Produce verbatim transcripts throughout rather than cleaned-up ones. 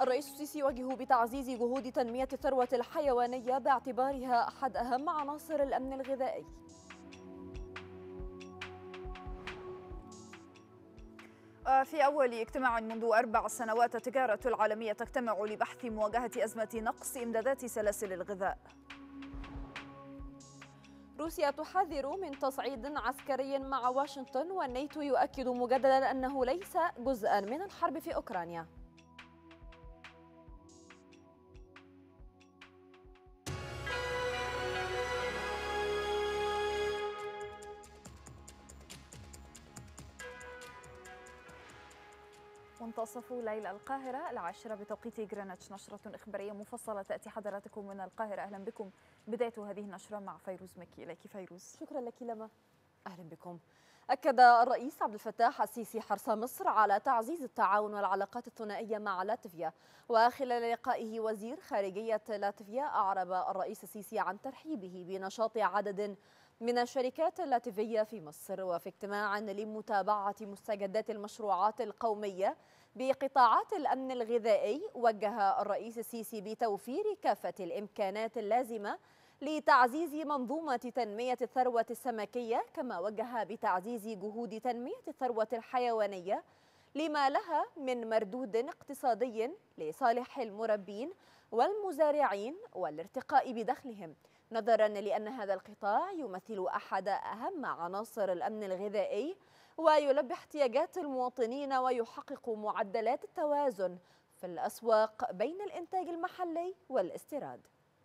الرئيس السيسي يوجه بتعزيز جهود تنمية الثروة الحيوانية باعتبارها أحد أهم عناصر الأمن الغذائي. في أول اجتماع منذ أربع سنوات التجارة العالمية تجتمع لبحث مواجهة أزمة نقص إمدادات سلاسل الغذاء. روسيا تحذر من تصعيد عسكري مع واشنطن، والناتو يؤكد مجددا أنه ليس جزءا من الحرب في أوكرانيا. منتصف ليل القاهرة العاشرة بتوقيت غرينتش، نشرة إخبارية مفصلة تأتي حضراتكم من القاهرة. أهلا بكم. بداية هذه النشرة مع فيروز مكي. إليك فيروز. شكرا لك لما. أهلا بكم. أكد الرئيس عبد الفتاح السيسي حرص مصر على تعزيز التعاون والعلاقات الثنائية مع لاتفيا، وخلال لقائه وزير خارجية لاتفيا أعرب الرئيس السيسي عن ترحيبه بنشاط عدد من الشركات اللاتفية في مصر. وفي اجتماع لمتابعة مستجدات المشروعات القومية بقطاعات الأمن الغذائي، وجه الرئيس السيسي بتوفير كافة الإمكانات اللازمة لتعزيز منظومة تنمية الثروة السمكية، كما وجه بتعزيز جهود تنمية الثروة الحيوانية لما لها من مردود اقتصادي لصالح المربين والمزارعين والارتقاء بدخلهم، نظرا لأن هذا القطاع يمثل أحد أهم عناصر الأمن الغذائي ويلبي احتياجات المواطنين ويحقق معدلات التوازن في الأسواق بين الإنتاج المحلي والاستيراد.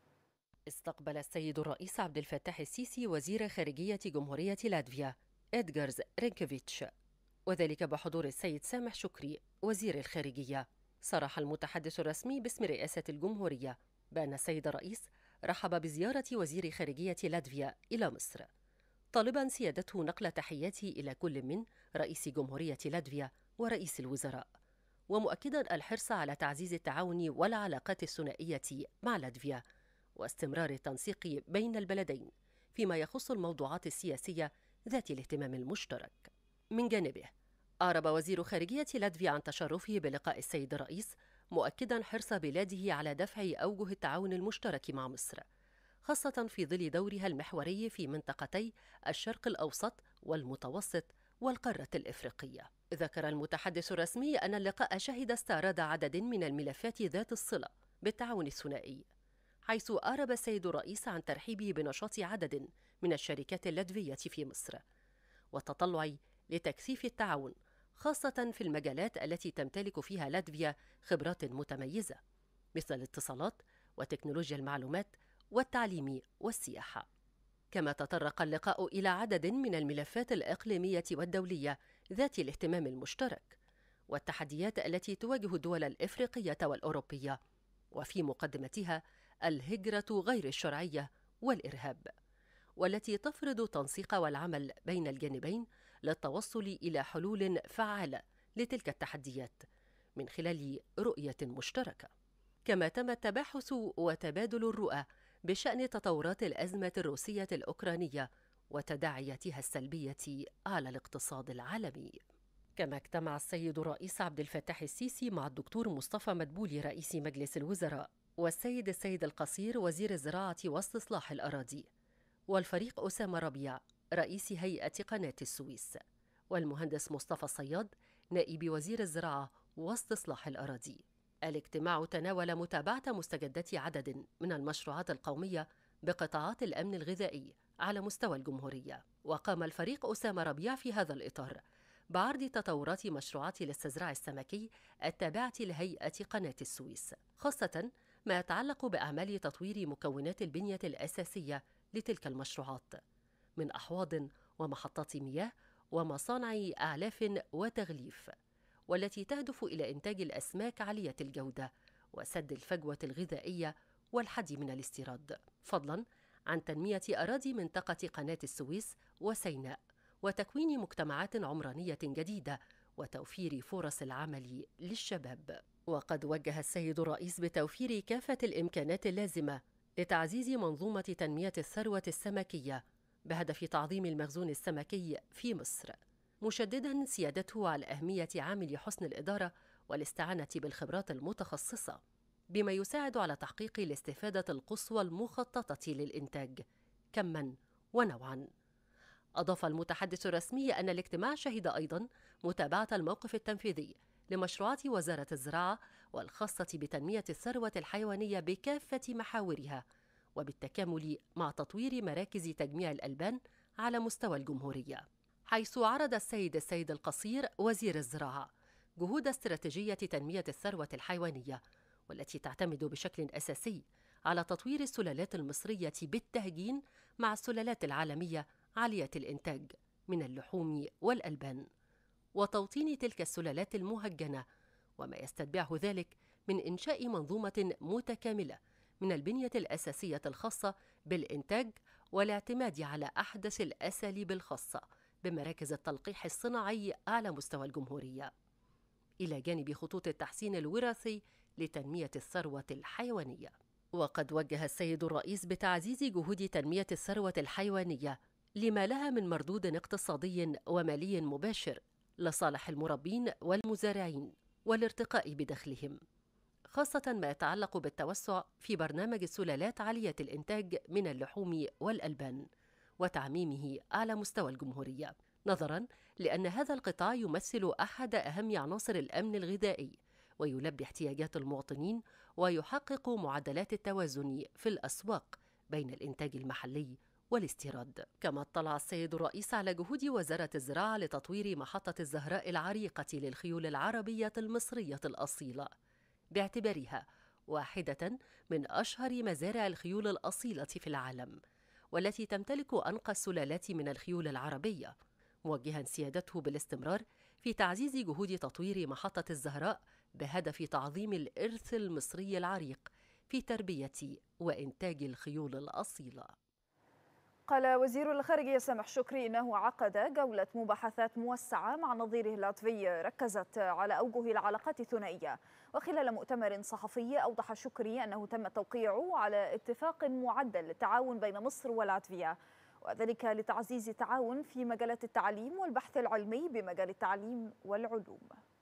استقبل السيد الرئيس عبد الفتاح السيسي وزير خارجية جمهورية لاتفيا إدغارز رينكيفيتش، وذلك بحضور السيد سامح شكري وزير الخارجية. صرح المتحدث الرسمي باسم رئاسة الجمهورية بأن السيد الرئيس رحب بزيارة وزير خارجية لاتفيا إلى مصر، طالبا سيادته نقل تحياتي إلى كل من رئيس جمهورية لاتفيا ورئيس الوزراء، ومؤكدا الحرص على تعزيز التعاون والعلاقات الثنائية مع لاتفيا واستمرار التنسيق بين البلدين فيما يخص الموضوعات السياسية ذات الاهتمام المشترك. من جانبه أعرب وزير خارجية لاتفيا عن تشرفه بلقاء السيد الرئيس، مؤكدا حرص بلاده على دفع أوجه التعاون المشترك مع مصر، خاصة في ظل دورها المحوري في منطقتي الشرق الأوسط والمتوسط والقارة الإفريقية. ذكر المتحدث الرسمي أن اللقاء شهد استعراض عدد من الملفات ذات الصلة بالتعاون الثنائي، حيث أعرب السيد الرئيس عن ترحيبه بنشاط عدد من الشركات اللاتفية في مصر والتطلع لتكثيف التعاون، خاصة في المجالات التي تمتلك فيها لاتفيا خبرات متميزة مثل الاتصالات وتكنولوجيا المعلومات والتعليم والسياحة. كما تطرق اللقاء إلى عدد من الملفات الإقليمية والدولية ذات الاهتمام المشترك والتحديات التي تواجه الدول الإفريقية والأوروبية، وفي مقدمتها الهجرة غير الشرعية والإرهاب، والتي تفرض تنسيق والعمل بين الجانبين للتوصل إلى حلول فعالة لتلك التحديات من خلال رؤية مشتركة. كما تم التباحث وتبادل الرؤى بشأن تطورات الأزمة الروسية الأوكرانية وتداعياتها السلبية على الاقتصاد العالمي. كما اجتمع السيد الرئيس عبد الفتاح السيسي مع الدكتور مصطفى مدبولي رئيس مجلس الوزراء، والسيد السيد القصير وزير الزراعة واستصلاح الأراضي، والفريق أسامة ربيع رئيس هيئة قناة السويس، والمهندس مصطفى صياد نائب وزير الزراعة واستصلاح الأراضي. الاجتماع تناول متابعة مستجدات عدد من المشروعات القومية بقطاعات الأمن الغذائي على مستوى الجمهورية. وقام الفريق أسامة ربيع في هذا الإطار بعرض تطورات مشروعات الاستزراع السمكي التابعة لهيئة قناة السويس، خاصة ما يتعلق بأعمال تطوير مكونات البنية الأساسية لتلك المشروعات من أحواض ومحطات مياه ومصانع أعلاف وتغليف، والتي تهدف إلى إنتاج الأسماك عالية الجودة وسد الفجوة الغذائية والحد من الاستيراد، فضلاً عن تنمية أراضي منطقة قناة السويس وسيناء وتكوين مجتمعات عمرانية جديدة وتوفير فرص العمل للشباب. وقد وجه السيد الرئيس بتوفير كافة الإمكانات اللازمة لتعزيز منظومة تنمية الثروة السمكية بهدف تعظيم المخزون السمكي في مصر، مشدداً سيادته على أهمية عامل حسن الإدارة والاستعانة بالخبرات المتخصصة، بما يساعد على تحقيق الاستفادة القصوى المخططة للإنتاج كماً ونوعاً. أضاف المتحدث الرسمي أن الاجتماع شهد أيضاً متابعة الموقف التنفيذي لمشروعات وزارة الزراعة والخاصة بتنمية الثروة الحيوانية بكافة محاورها، وبالتكامل مع تطوير مراكز تجميع الألبان على مستوى الجمهورية، حيث عرض السيد السيد القصير وزير الزراعة جهود استراتيجية تنمية الثروة الحيوانية، والتي تعتمد بشكل أساسي على تطوير السلالات المصرية بالتهجين مع السلالات العالمية عالية الإنتاج من اللحوم والألبان، وتوطين تلك السلالات المهجنة، وما يستتبعه ذلك من إنشاء منظومة متكاملة من البنية الأساسية الخاصة بالإنتاج والاعتماد على أحدث الأساليب الخاصة بمراكز التلقيح الصناعي على مستوى الجمهورية، إلى جانب خطوط التحسين الوراثي لتنمية الثروة الحيوانية. وقد وجه السيد الرئيس بتعزيز جهود تنمية الثروة الحيوانية لما لها من مردود اقتصادي ومالي مباشر لصالح المربين والمزارعين والارتقاء بدخلهم، خاصة ما يتعلق بالتوسع في برنامج السلالات عالية الإنتاج من اللحوم والألبان وتعميمه على مستوى الجمهورية، نظراً لأن هذا القطاع يمثل أحد أهم عناصر الأمن الغذائي ويلبي احتياجات المواطنين ويحقق معدلات التوازن في الأسواق بين الإنتاج المحلي والاستيراد. كما اطلع السيد الرئيس على جهود وزارة الزراعة لتطوير محطة الزهراء العريقة للخيول العربية المصرية الأصيلة، باعتبارها واحدة من أشهر مزارع الخيول الأصيلة في العالم، والتي تمتلك أنقى السلالات من الخيول العربية، موجها سيادته بالاستمرار في تعزيز جهود تطوير محطة الزهراء بهدف تعظيم الإرث المصري العريق في تربية وإنتاج الخيول الأصيلة. قال وزير الخارجية سامح شكري إنه عقد جولة مباحثات موسعة مع نظيره اللاتفي ركزت على أوجه العلاقات الثنائية. وخلال مؤتمر صحفي أوضح شكري أنه تم التوقيع على اتفاق معدل للتعاون بين مصر ولاتفيا، وذلك لتعزيز التعاون في مجالات التعليم والبحث العلمي بمجال التعليم والعلوم.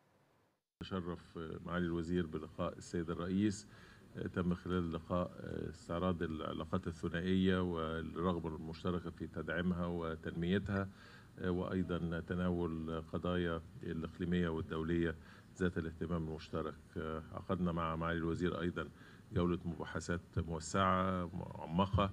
تشرف معالي الوزير بلقاء السيد الرئيس. تم خلال اللقاء استعراض العلاقات الثنائية والرغبة المشتركة في تدعيمها وتنميتها، وأيضا تناول قضايا الإقليمية والدولية ذات الاهتمام المشترك. عقدنا مع معالي الوزير أيضا جولة مباحثات موسعة معمقة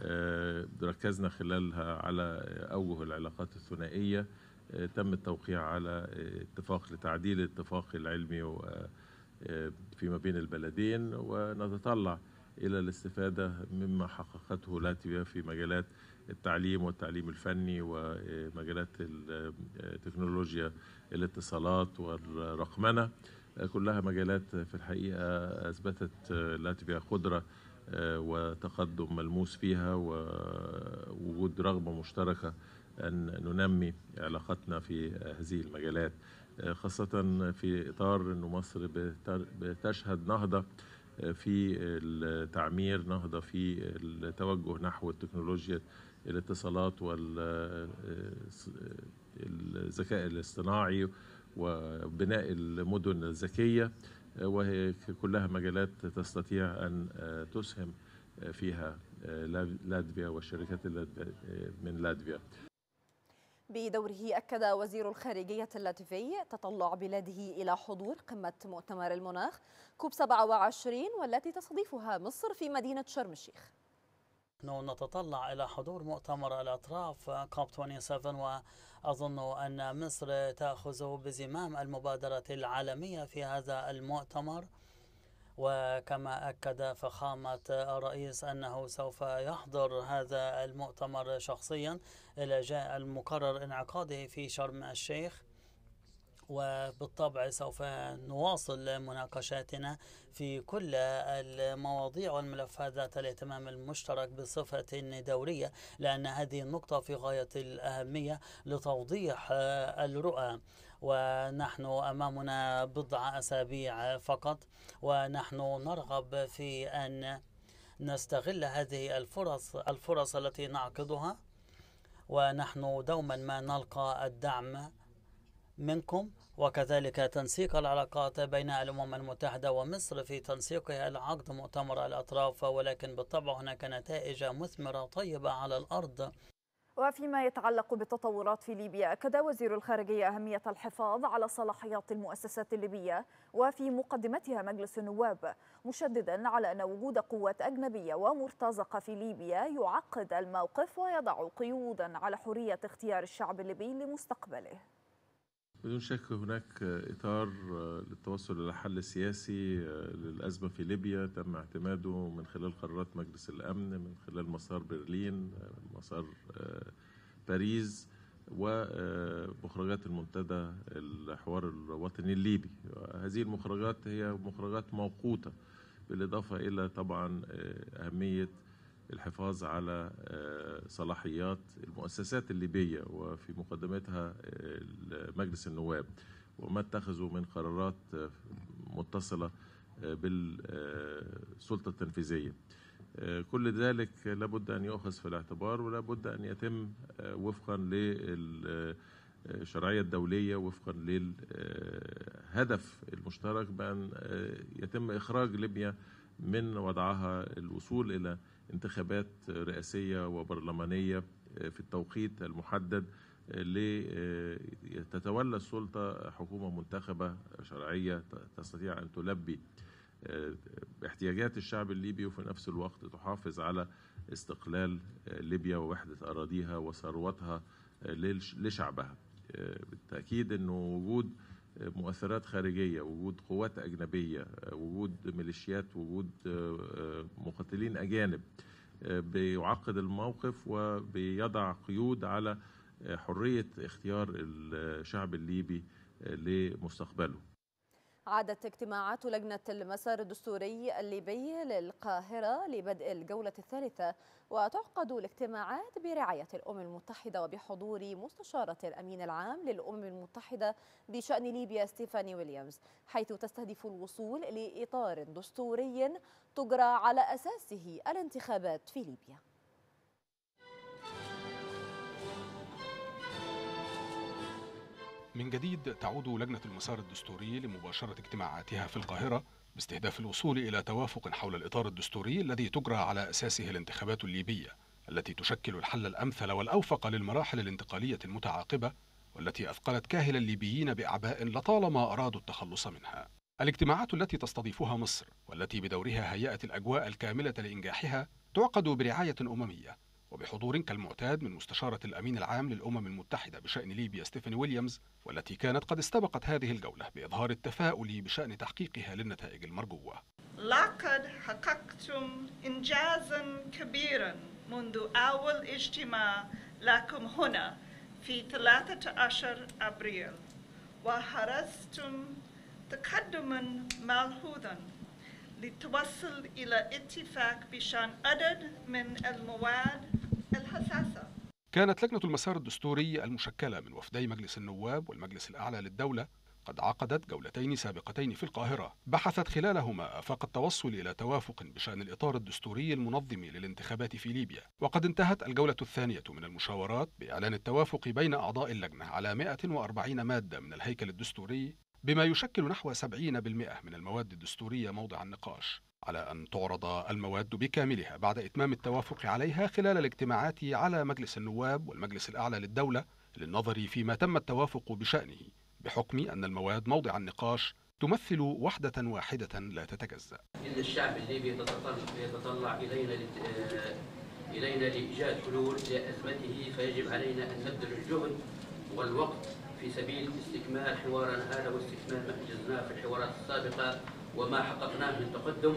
ركزنا خلالها على أوجه العلاقات الثنائية. تم التوقيع على اتفاق لتعديل الاتفاق العلمي فيما بين البلدين، ونتطلع إلى الاستفادة مما حققته لاتفيا في مجالات التعليم والتعليم الفني ومجالات التكنولوجيا الاتصالات والرقمنة، كلها مجالات في الحقيقة أثبتت لاتفيا قدرة وتقدم ملموس فيها ووجود رغبة مشتركة أن ننمي علاقتنا في هذه المجالات، خاصة في إطار أن مصر بتشهد نهضة في التعمير، نهضة في التوجه نحو التكنولوجيا الاتصالات والذكاء الاصطناعي وبناء المدن الذكية، وهي كلها مجالات تستطيع أن تسهم فيها لاتفيا والشركات من لاتفيا. بدوره أكد وزير الخارجية اللاتفي تطلع بلاده إلى حضور قمة مؤتمر المناخ كوب سبعة وعشرين والتي تستضيفها مصر في مدينة شرم الشيخ. نحن نتطلع إلى حضور مؤتمر الأطراف كوب سبعة وعشرين، وأظن أن مصر تأخذ بزمام المبادرة العالمية في هذا المؤتمر. وكما أكد فخامة الرئيس أنه سوف يحضر هذا المؤتمر شخصيا إلى جاء المقرر انعقاده في شرم الشيخ، وبالطبع سوف نواصل مناقشاتنا في كل المواضيع والملفات ذات الاهتمام المشترك بصفة دورية، لأن هذه النقطة في غاية الأهمية لتوضيح الرؤى. ونحن أمامنا بضع أسابيع فقط، ونحن نرغب في أن نستغل هذه الفرص الفرص التي نعقدها، ونحن دوما ما نلقى الدعم منكم، وكذلك تنسيق العلاقات بين الأمم المتحدة ومصر في تنسيقها لعقد مؤتمر الأطراف، ولكن بالطبع هناك نتائج مثمرة طيبة على الأرض. وفيما يتعلق بالتطورات في ليبيا، أكد وزير الخارجية أهمية الحفاظ على صلاحيات المؤسسات الليبية وفي مقدمتها مجلس النواب، مشددا على أن وجود قوات أجنبية ومرتزقة في ليبيا يعقد الموقف ويضع قيودا على حرية اختيار الشعب الليبي لمستقبله. بدون شك هناك إطار للتوصل إلى حل سياسي للأزمة في ليبيا تم اعتماده من خلال قرارات مجلس الأمن، من خلال مسار برلين، مسار باريس، ومخرجات المنتدى الحوار الوطني الليبي. هذه المخرجات هي مخرجات موقوتة، بالإضافة إلى طبعا أهمية الحفاظ على صلاحيات المؤسسات الليبية وفي مقدمتها مجلس النواب، وما اتخذوا من قرارات متصلة بالسلطة التنفيذية. كل ذلك لابد أن يؤخذ في الاعتبار، ولابد أن يتم وفقا للشرعية الدولية، وفقا للهدف المشترك بأن يتم إخراج ليبيا من وضعها الوصول إلى انتخابات رئاسية وبرلمانية في التوقيت المحدد لتتولى السلطة حكومة منتخبة شرعية تستطيع أن تلبي احتياجات الشعب الليبي، وفي نفس الوقت تحافظ على استقلال ليبيا ووحدة أراضيها وثروتها لشعبها. بالتأكيد أنه وجود مؤثرات خارجية، وجود قوات أجنبية، وجود ميليشيات، وجود مقاتلين أجانب بيعقد الموقف وبيضع قيود على حرية اختيار الشعب الليبي لمستقبله. عادت اجتماعات لجنة المسار الدستوري الليبي للقاهرة لبدء الجولة الثالثة، وتعقد الاجتماعات برعاية الأمم المتحدة وبحضور مستشارة الأمين العام للأمم المتحدة بشأن ليبيا ستيفاني ويليامز، حيث تستهدف الوصول لإطار دستوري تجرى على أساسه الانتخابات في ليبيا. من جديد تعود لجنة المسار الدستوري لمباشرة اجتماعاتها في القاهرة باستهداف الوصول إلى توافق حول الإطار الدستوري الذي تجرى على أساسه الانتخابات الليبية، التي تشكل الحل الأمثل والأوفق للمراحل الانتقالية المتعاقبة، والتي أثقلت كاهل الليبيين بأعباء لطالما أرادوا التخلص منها. الاجتماعات التي تستضيفها مصر، والتي بدورها هيأت الأجواء الكاملة لإنجاحها، تعقد برعاية أممية وبحضور كالمعتاد من مستشارة الأمين العام للأمم المتحدة بشأن ليبيا ستيفاني ويليامز، والتي كانت قد استبقت هذه الجولة بإظهار التفاؤل بشأن تحقيقها للنتائج المرجوة. لقد حققتم إنجازا كبيرا منذ أول اجتماع لكم هنا في ثلاثة عشر أبريل، وحرزتم تقدما ملحوظا لتوصل إلى اتفاق بشأن عدد من المواد الحساسة. كانت لجنة المسار الدستوري المشكلة من وفدي مجلس النواب والمجلس الأعلى للدولة قد عقدت جولتين سابقتين في القاهرة بحثت خلالهما آفاق التوصل إلى توافق بشأن الإطار الدستوري المنظم للانتخابات في ليبيا. وقد انتهت الجولة الثانية من المشاورات بإعلان التوافق بين أعضاء اللجنة على مئة وأربعين مادة من الهيكل الدستوري، بما يشكل نحو سبعين بالمئة من المواد الدستورية موضع النقاش، على أن تعرض المواد بكاملها بعد إتمام التوافق عليها خلال الاجتماعات على مجلس النواب والمجلس الأعلى للدولة للنظر فيما تم التوافق بشأنه، بحكم أن المواد موضع النقاش تمثل وحدة واحدة لا تتجزأ. إن الشعب الليبي يتطلع إلينا إلينا لإيجاد حلول لأزمته، فيجب علينا أن نبذل الجهد والوقت في سبيل استكمال حوارنا هذا واستكمال ما أنجزناه في الحوارات السابقة وما حققناه من تقدم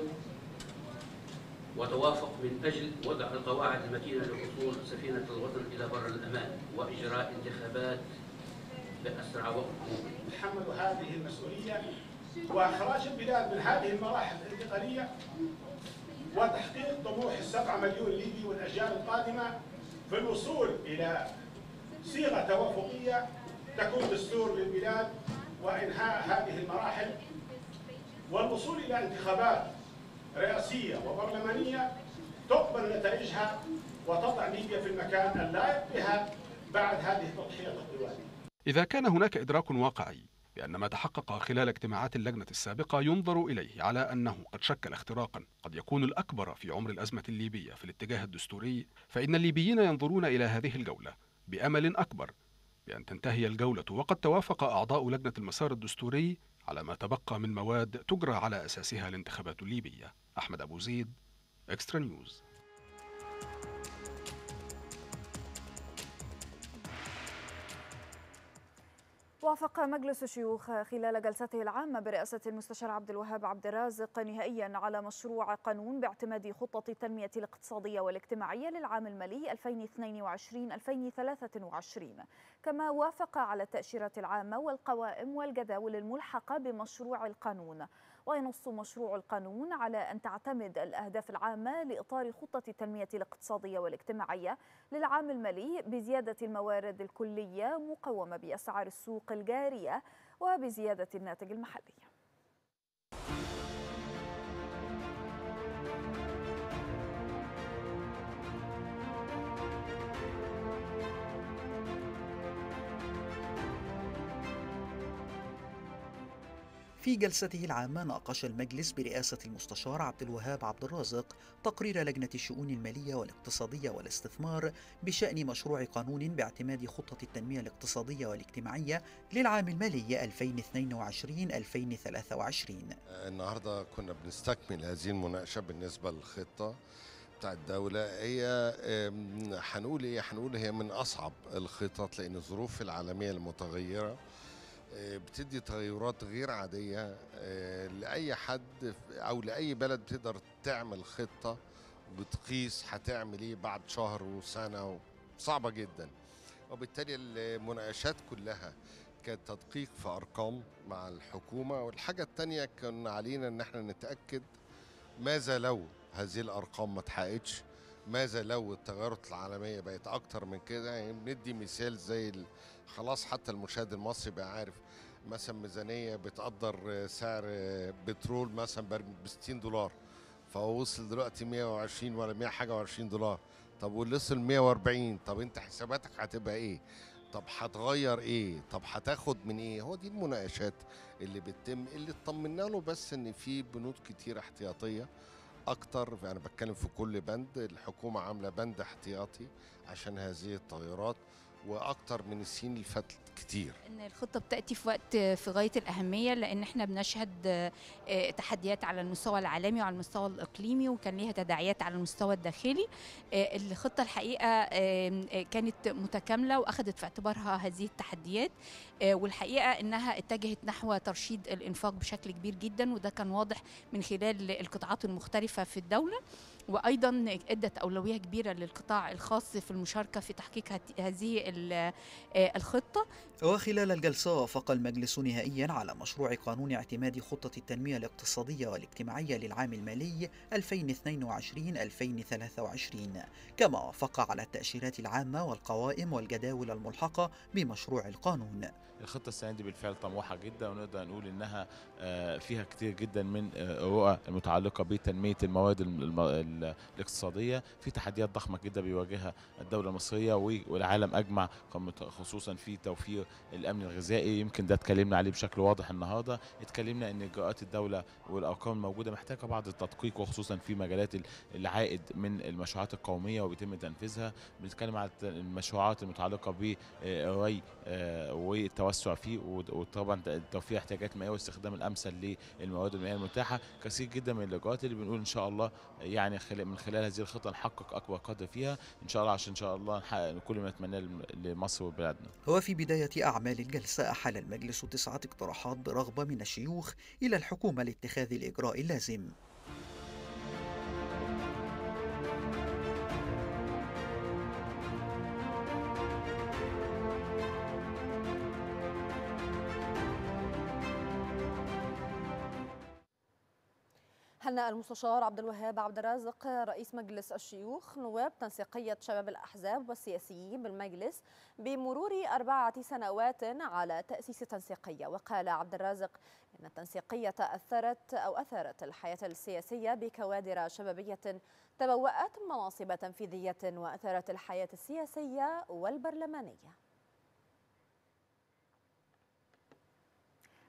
وتوافق من أجل وضع القواعد المتينة لوصول سفينة الوطن إلى بر الأمان وإجراء انتخابات بأسرع وقت. تحمل هذه المسؤولية وإخراج البلاد من هذه المراحل الانتقالية وتحقيق طموح السبعة مليون ليبي والأجيال القادمة في الوصول إلى صيغة توافقية تكون دستور للبلاد وإنهاء هذه المراحل والوصول إلى انتخابات رئاسية وبرلمانية تقبل نتائجها وتضع ليبيا في المكان اللائق بها بعد هذه التضحية الطويلة. إذا كان هناك إدراك واقعي بأن ما تحقق خلال اجتماعات اللجنة السابقة ينظر إليه على أنه قد شكل اختراقا قد يكون الأكبر في عمر الأزمة الليبية في الاتجاه الدستوري، فإن الليبيين ينظرون إلى هذه الجولة بأمل أكبر بأن تنتهي الجولة وقد توافق أعضاء لجنة المسار الدستوري على ما تبقى من مواد تجرى على أساسها الانتخابات الليبية. أحمد أبو زيد، إكسترا نيوز. وافق مجلس الشيوخ خلال جلسته العامة برئاسة المستشار عبد الوهاب عبد الرازق نهائيا على مشروع قانون باعتماد خطة التنمية الاقتصادية والاجتماعية للعام المالي ألفين واثنين وعشرين ألفين وثلاثة وعشرين، كما وافق على التأشيرة العامة والقوائم والجداول الملحقة بمشروع القانون. وينص مشروع القانون على أن تعتمد الأهداف العامة لإطار خطة التنمية الاقتصادية والاجتماعية للعام المالي بزيادة الموارد الكلية مقومة بأسعار السوق الجارية وبزيادة الناتج المحلي. في جلسته العامة ناقش المجلس برئاسة المستشار عبد الوهاب عبد الرازق تقرير لجنة الشؤون المالية والاقتصادية والاستثمار بشأن مشروع قانون باعتماد خطة التنمية الاقتصادية والاجتماعية للعام المالي ألفين واثنين وعشرين ألفين وثلاثة وعشرين. النهارده كنا بنستكمل هذه المناقشة بالنسبة للخطة بتاع الدولة. هي هنقول ايه؟ هنقول هي من أصعب الخطط، لأن الظروف العالمية المتغيرة بتدي تغيرات غير عادية لأي حد أو لأي بلد بتقدر تعمل خطة وبتقيس هتعمل إيه بعد شهر وسنة، صعبة جدا. وبالتالي المناقشات كلها كانت تدقيق في أرقام مع الحكومة، والحاجة التانية كان علينا إن احنا نتأكد ماذا لو هذه الأرقام ما اتحققتش، ماذا لو التغيرات العالمية بقت أكتر من كده. يعني بندي مثال زي خلاص حتى المشاهد المصري بقى عارف مثلا ميزانية بتقدر سعر بترول مثلا ب ستين دولار، فهو وصل دلوقتي مية وعشرين ولا مية حاجة وعشرين دولار. طب واللي وصل مية وأربعين، طب انت حساباتك هتبقى ايه؟ طب هتغير ايه؟ طب هتاخد من ايه؟ هو دي المناقشات اللي بتتم، اللي اطمنا له بس ان في بنود كتير احتياطية اكتر. يعني بتكلم في كل بند، الحكومة عاملة بند احتياطي عشان هذه التغيرات واكتر من السنين اللي فاتت كتير. ان الخطه بتاتي في وقت في غايه الاهميه، لان احنا بنشهد تحديات على المستوى العالمي وعلى المستوى الاقليمي، وكان ليها تداعيات على المستوى الداخلي. الخطه الحقيقه كانت متكامله واخذت في اعتبارها هذه التحديات، والحقيقه انها اتجهت نحو ترشيد الانفاق بشكل كبير جدا، وده كان واضح من خلال القطاعات المختلفه في الدوله. وايضا ادت اولويه كبيره للقطاع الخاص في المشاركه في تحقيق هذه الخطه. وخلال الجلسه وافق المجلس نهائيا على مشروع قانون اعتماد خطه التنميه الاقتصاديه والاجتماعيه للعام المالي ألفين واثنين وعشرين ألفين وثلاثة وعشرين، كما وافق على التأشيرات العامه والقوائم والجداول الملحقه بمشروع القانون. الخطة السنة دي بالفعل طموحة جدا، ونقدر نقول إنها فيها كتير جدا من الرؤى المتعلقة بتنمية المواد الاقتصادية. في تحديات ضخمة جدا بيواجهها الدولة المصرية والعالم أجمع، خصوصا في توفير الأمن الغذائي. يمكن ده اتكلمنا عليه بشكل واضح النهاردة. اتكلمنا إن إجراءات الدولة والأرقام الموجودة محتاجة بعض التدقيق، وخصوصا في مجالات العائد من المشروعات القومية وبيتم تنفيذها. بنتكلم على المشروعات المتعلقة بالري والتوسع فيه، وطبعا توفير احتياجات المائية واستخدام الامثل للمواد المائية المتاحة. كثير جدا من الاجراءات اللي بنقول ان شاء الله يعني من خلال هذه الخطة نحقق اكبر قدر فيها ان شاء الله، عشان ان شاء الله نحقق كل ما نتمناه لمصر وبلادنا. وفي بداية اعمال الجلسة احال المجلس تسعة اقتراحات برغبة من الشيوخ الى الحكومة لاتخاذ الاجراء اللازم. هنأ المستشار عبد الوهاب عبد الرازق رئيس مجلس الشيوخ نواب تنسيقية شباب الأحزاب والسياسيين بالمجلس بمرور أربعة سنوات على تأسيس تنسيقية. وقال عبد الرازق إن التنسيقية أثرت أو أثرت الحياة السياسية بكوادر شبابية تبوأت مناصب تنفيذية وأثرت الحياة السياسية والبرلمانية.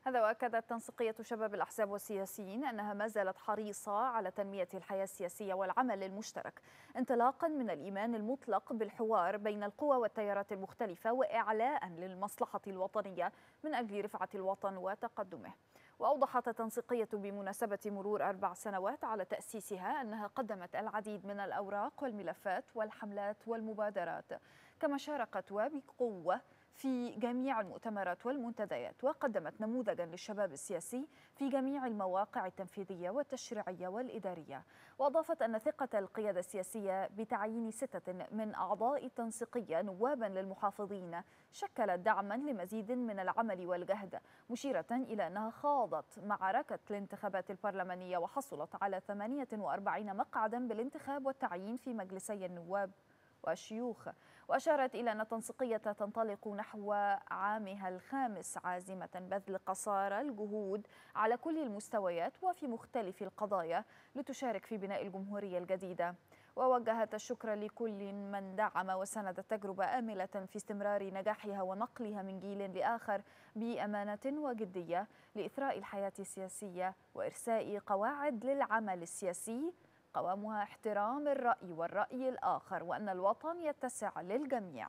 هذا وأكدت تنسيقية شباب الأحزاب والسياسيين أنها ما زالت حريصة على تنمية الحياة السياسية والعمل المشترك انطلاقا من الإيمان المطلق بالحوار بين القوى والتيارات المختلفة وإعلاء للمصلحة الوطنية من أجل رفعة الوطن وتقدمه. وأوضحت التنسيقية بمناسبة مرور أربع سنوات على تأسيسها أنها قدمت العديد من الأوراق والملفات والحملات والمبادرات، كما شاركت وبقوة في جميع المؤتمرات والمنتديات، وقدمت نموذجا للشباب السياسي في جميع المواقع التنفيذية والتشريعية والإدارية. وأضافت أن ثقة القيادة السياسية بتعيين ستة من أعضاء التنسيقية نوابا للمحافظين شكلت دعما لمزيد من العمل والجهد، مشيرة إلى أنها خاضت معركة الانتخابات البرلمانية وحصلت على ثمانية وأربعين مقعدا بالانتخاب والتعيين في مجلسي النواب والشيوخ. وأشارت إلى أن التنسيقية تنطلق نحو عامها الخامس عازمة بذل قصارى الجهود على كل المستويات وفي مختلف القضايا لتشارك في بناء الجمهورية الجديدة. ووجهت الشكر لكل من دعم وساند التجربة آملة في استمرار نجاحها ونقلها من جيل لآخر بأمانة وجدية لإثراء الحياة السياسية وإرساء قواعد للعمل السياسي قوامها احترام الرأي والرأي الآخر، وأن الوطن يتسع للجميع.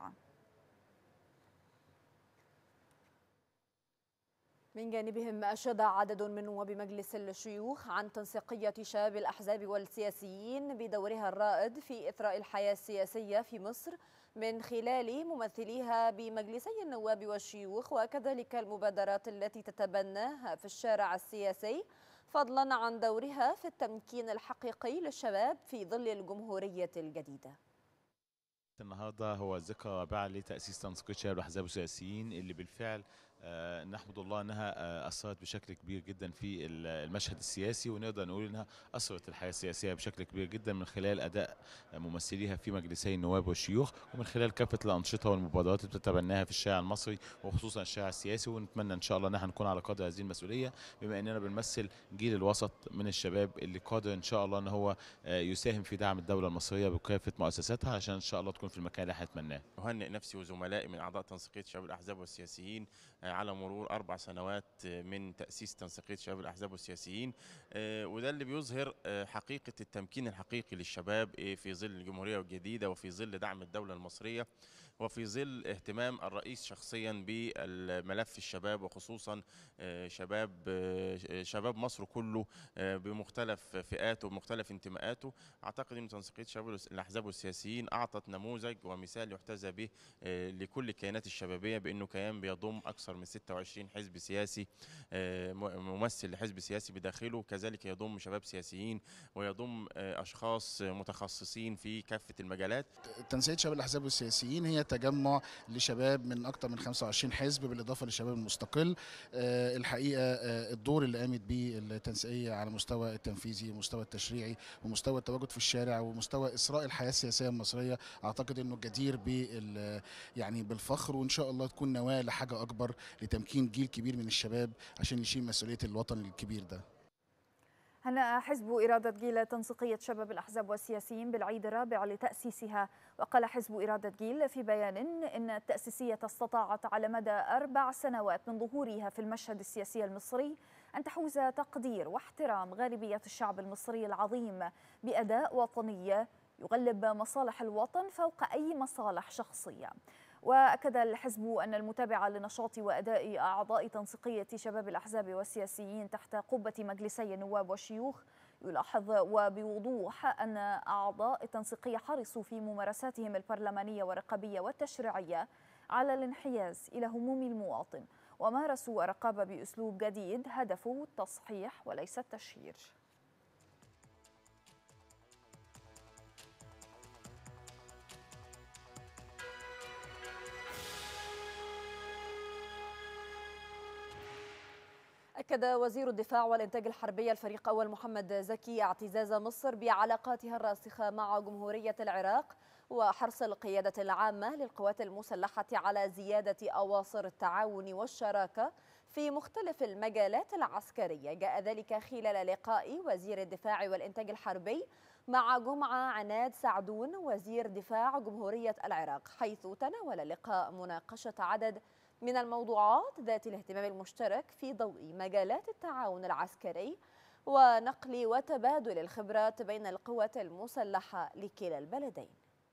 من جانبهم أشاد عدد من نواب مجلس الشيوخ عن تنسيقية شباب الأحزاب والسياسيين بدورها الرائد في إثراء الحياة السياسية في مصر من خلال ممثليها بمجلسي النواب والشيوخ، وكذلك المبادرات التي تتبناها في الشارع السياسي، فضلا عن دورها في التمكين الحقيقي للشباب في ظل الجمهورية الجديدة. النهارده هو الذكرى الرابعة لتأسيس تنسيقية شباب الأحزاب والسياسيين اللي بالفعل آه نحمد الله انها آه اثرت بشكل كبير جدا في المشهد السياسي، ونقدر نقول انها اثرت الحياه السياسيه بشكل كبير جدا من خلال اداء ممثليها في مجلسي النواب والشيوخ، ومن خلال كافه الانشطه والمبادرات اللي بتتبناها في الشارع المصري وخصوصا الشارع السياسي. ونتمنى ان شاء الله ان احنا نكون على قدر هذه المسؤوليه، بما اننا بنمثل جيل الوسط من الشباب اللي قادر ان شاء الله ان هو آه يساهم في دعم الدوله المصريه بكافه مؤسساتها عشان ان شاء الله تكون في المكان اللي احنا نتمناه. اهنئ نفسي وزملائي من اعضاء تنسيقيه شباب الاحزاب والسياسيين على مرور أربع سنوات من تأسيس تنسيقية شباب الأحزاب والسياسيين، وده اللي بيظهر حقيقة التمكين الحقيقي للشباب في ظل الجمهورية الجديدة وفي ظل دعم الدولة المصرية وفي ظل اهتمام الرئيس شخصيا بالملف الشباب، وخصوصا شباب شباب مصر كله بمختلف فئاته وبمختلف انتماءاته. أعتقد أن تنسيقية شباب الأحزاب والسياسيين أعطت نموذج ومثال يحتذى به لكل الكيانات الشبابية، بأنه كيان بيضم أكثر من ستة وعشرين حزب سياسي، ممثل لحزب سياسي بداخله، كذلك يضم شباب سياسيين ويضم أشخاص متخصصين في كافة المجالات. تنسيقية شباب الأحزاب والسياسيين هي تجمع لشباب من أكثر من خمسة وعشرين حزب بالإضافة للشباب المستقل. الحقيقة الدور اللي قامت به التنسيقية على مستوى التنفيذي ومستوى التشريعي ومستوى التواجد في الشارع ومستوى إسراء الحياة السياسية المصرية، أعتقد أنه جدير بال يعني بالفخر، وإن شاء الله تكون نواة لحاجة أكبر لتمكين جيل كبير من الشباب عشان يشيل مسؤولية الوطن الكبير ده. هنأ حزب إرادة جيل تنسيقية شباب الأحزاب والسياسيين بالعيد الرابع لتأسيسها. وقال حزب إرادة جيل في بيان إن التأسيسية استطاعت على مدى أربع سنوات من ظهورها في المشهد السياسي المصري أن تحوز تقدير واحترام غالبية الشعب المصري العظيم بأداء وطني يغلب مصالح الوطن فوق أي مصالح شخصية. وأكد الحزب أن المتابعة لنشاط وأداء أعضاء تنسيقية شباب الأحزاب والسياسيين تحت قبة مجلسي النواب والشيوخ يلاحظ وبوضوح أن أعضاء التنسيقية حرصوا في ممارساتهم البرلمانية والرقابية والتشريعية على الانحياز إلى هموم المواطن، ومارسوا الرقابة بأسلوب جديد هدفه التصحيح وليس التشهير. أكد وزير الدفاع والإنتاج الحربي الفريق أول محمد زكي اعتزاز مصر بعلاقاتها الراسخة مع جمهورية العراق وحرص القيادة العامة للقوات المسلحة على زيادة أواصر التعاون والشراكة في مختلف المجالات العسكرية. جاء ذلك خلال لقاء وزير الدفاع والإنتاج الحربي مع جمعة عناد سعدون وزير دفاع جمهورية العراق، حيث تناول اللقاء مناقشة عدد من الموضوعات ذات الاهتمام المشترك في ضوء مجالات التعاون العسكري ونقل وتبادل الخبرات بين القوات المسلحة لكلا البلدين.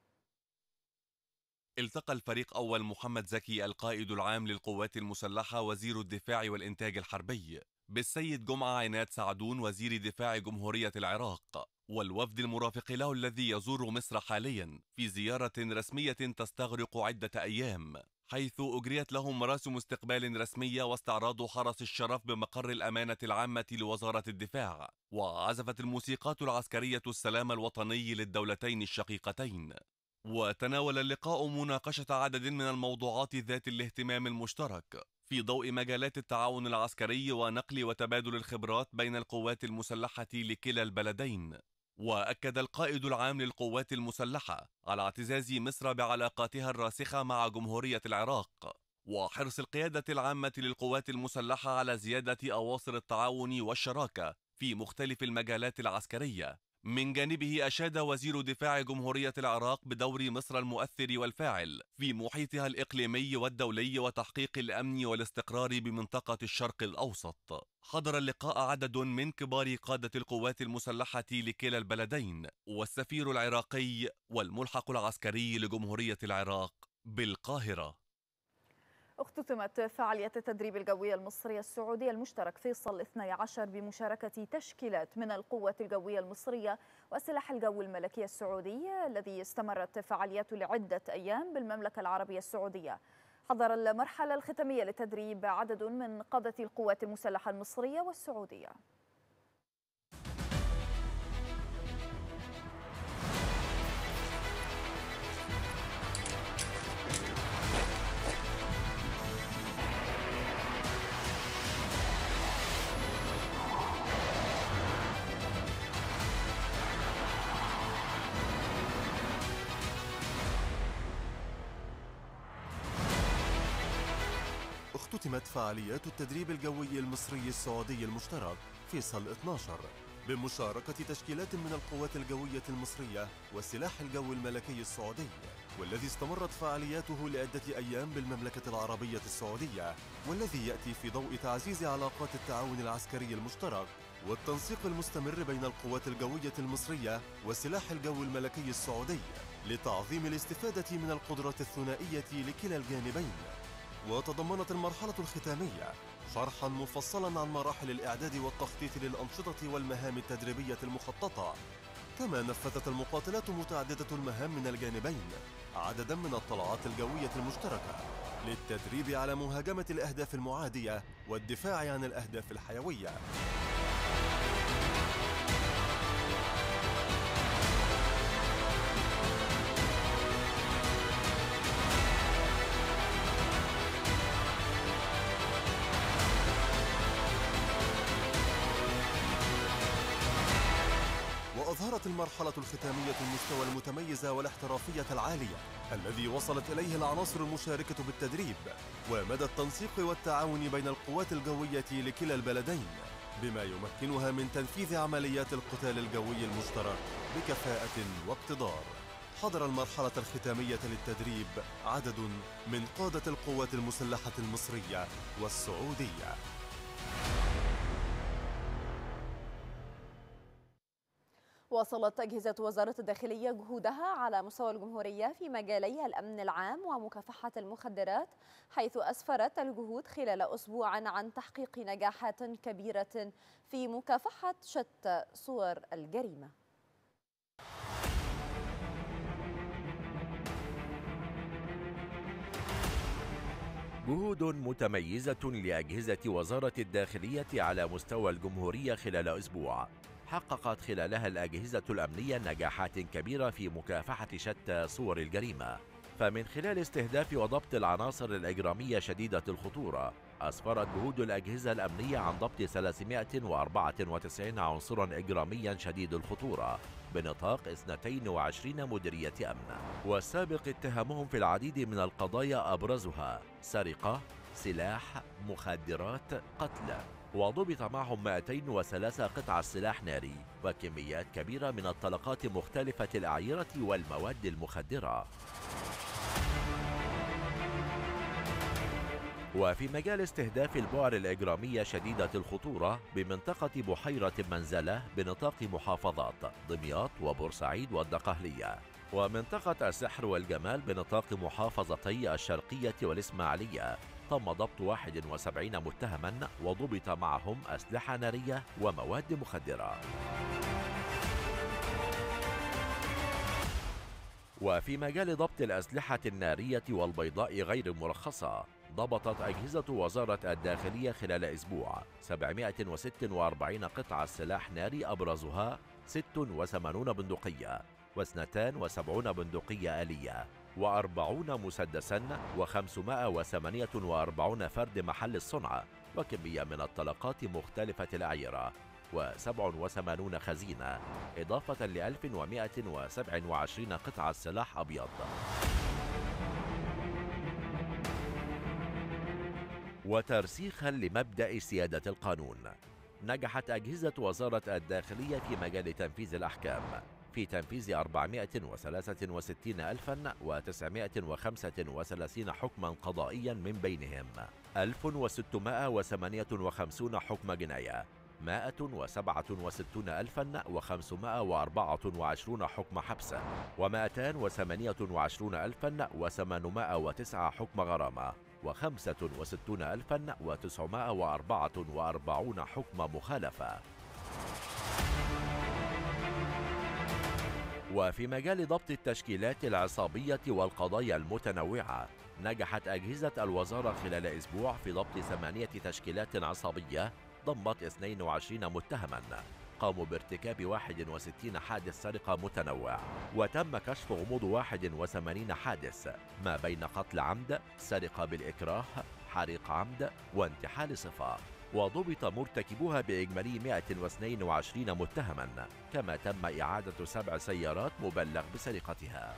التقى الفريق أول محمد زكي القائد العام للقوات المسلحة وزير الدفاع والإنتاج الحربي بالسيد جمعة عناد سعدون وزير دفاع جمهورية العراق والوفد المرافق له الذي يزور مصر حاليا في زيارة رسمية تستغرق عدة أيام، حيث أجريت لهم مراسم استقبال رسمية واستعراض حرس الشرف بمقر الأمانة العامة لوزارة الدفاع، وعزفت الموسيقات العسكرية السلام الوطني للدولتين الشقيقتين. وتناول اللقاء مناقشة عدد من الموضوعات ذات الاهتمام المشترك في ضوء مجالات التعاون العسكري ونقل وتبادل الخبرات بين القوات المسلحة لكلا البلدين. وأكد القائد العام للقوات المسلحة على اعتزاز مصر بعلاقاتها الراسخة مع جمهورية العراق وحرص القيادة العامة للقوات المسلحة على زيادة أواصر التعاون والشراكة في مختلف المجالات العسكرية. من جانبه أشاد وزير دفاع جمهورية العراق بدور مصر المؤثر والفاعل في محيطها الإقليمي والدولي وتحقيق الأمن والاستقرار بمنطقة الشرق الأوسط. حضر اللقاء عدد من كبار قادة القوات المسلحة لكلا البلدين والسفير العراقي والملحق العسكري لجمهورية العراق بالقاهرة. اختتمت فعالية التدريب الجوي المصري السعودي المشترك فيصل اثني عشر بمشاركة تشكيلات من القوة الجوية المصرية وسلاح الجو الملكي السعودي الذي استمرت فعاليته لعدة أيام بالمملكة العربية السعودية. حضر المرحلة الختامية للتدريب عدد من قادة القوات المسلحة المصرية والسعودية. اختتمت فعاليات التدريب الجوي المصري السعودي المشترك فيصل اثني عشر بمشاركة تشكيلات من القوات الجوية المصرية والسلاح الجو الملكي السعودي، والذي استمرت فعالياته لعدة أيام بالمملكة العربية السعودية، والذي يأتي في ضوء تعزيز علاقات التعاون العسكري المشترك والتنسيق المستمر بين القوات الجوية المصرية وسلاح الجو الملكي السعودي لتعظيم الاستفادة من القدرات الثنائية لكلا الجانبين. وتضمنت المرحلة الختامية شرحا مفصلا عن مراحل الإعداد والتخطيط للأنشطة والمهام التدريبية المخططة، كما نفذت المقاتلات متعددة المهام من الجانبين عددا من الطلعات الجوية المشتركة للتدريب على مهاجمة الأهداف المعادية والدفاع عن الأهداف الحيوية. وأظهرت المرحلة الختامية المستوى المتميز والاحترافية العالية الذي وصلت إليه العناصر المشاركة بالتدريب ومدى التنسيق والتعاون بين القوات الجوية لكلا البلدين بما يمكنها من تنفيذ عمليات القتال الجوي المشترك بكفاءة واقتدار. حضر المرحلة الختامية للتدريب عدد من قادة القوات المسلحة المصرية والسعودية. واصلت أجهزة وزارة الداخلية جهودها على مستوى الجمهورية في مجالي الأمن العام ومكافحة المخدرات، حيث أسفرت الجهود خلال أسبوع عن تحقيق نجاحات كبيرة في مكافحة شتى صور الجريمة. جهود متميزة لأجهزة وزارة الداخلية على مستوى الجمهورية خلال أسبوع حققت خلالها الأجهزة الأمنية نجاحات كبيرة في مكافحة شتى صور الجريمة. فمن خلال استهداف وضبط العناصر الإجرامية شديدة الخطورة، أسفرت جهود الأجهزة الأمنية عن ضبط ثلاثمائة وأربعة وتسعين عنصرا إجراميا شديد الخطورة بنطاق اثنتين وعشرين مديرية أمن، والسابق اتهامهم في العديد من القضايا أبرزها سرقة، سلاح، مخدرات، قتل. وضبط معهم مئتين وثلاثة قطع سلاح ناري وكميات كبيرة من الطلقات مختلفة الأعيرة والمواد المخدرة. وفي مجال استهداف البؤر الإجرامية شديدة الخطورة بمنطقة بحيرة منزلة بنطاق محافظات دمياط وبورسعيد والدقهلية، ومنطقة السحر والجمال بنطاق محافظتي الشرقية والإسماعيلية، تم ضبط واحد وسبعين متهما وضبط معهم أسلحة نارية ومواد مخدرة. وفي مجال ضبط الأسلحة النارية والبيضاء غير المرخصة، ضبطت أجهزة وزارة الداخلية خلال أسبوع سبعمائة وستة وأربعين قطعة سلاح ناري أبرزها ست وثمانين بندقية واثنتان وسبعون بندقية آلية وأربعون مسدسا وخمسمائة وثمانية وأربعين فرد محل الصنع، وكمية من الطلقات مختلفة الأعيرة وسبع وثمانون خزينة، إضافة ل ألف ومائة وسبعة وعشرين قطعة سلاح أبيض. وترسيخا لمبدأ سيادة القانون، نجحت أجهزة وزارة الداخلية في مجال تنفيذ الأحكام في تنفيذ أربعمائة وثلاثة وستين ألفا وتسعمائة وخمسة وثلاثين حكما قضائيا، من بينهم ألف وستمائة وثمانية وخمسين حكم جناية، مائة وسبعة وستون ألفا وخمسمائة وأربعة وعشرين حكم حبس، ومائتان وثمانية وعشرين ألفا وثمانمائة وتسعة حكم غرامة، وخمسة وستون ألفا وتسعمائة وأربعة وأربعين حكم مخالفة. وفي مجال ضبط التشكيلات العصابية والقضايا المتنوعة، نجحت أجهزة الوزارة خلال أسبوع في ضبط ثمانية تشكيلات عصابية ضمت اثنين وعشرين متهما قاموا بارتكاب واحد وستين حادث سرقة متنوع، وتم كشف غموض واحد وثمانين حادث ما بين قتل عمد، سرقة بالإكراه، حريق عمد، وانتحال صفة، وضبط مرتكبوها بإجمالي مائة واثنين وعشرين متهما، كما تم إعادة سبع سيارات مبلغ بسرقتها.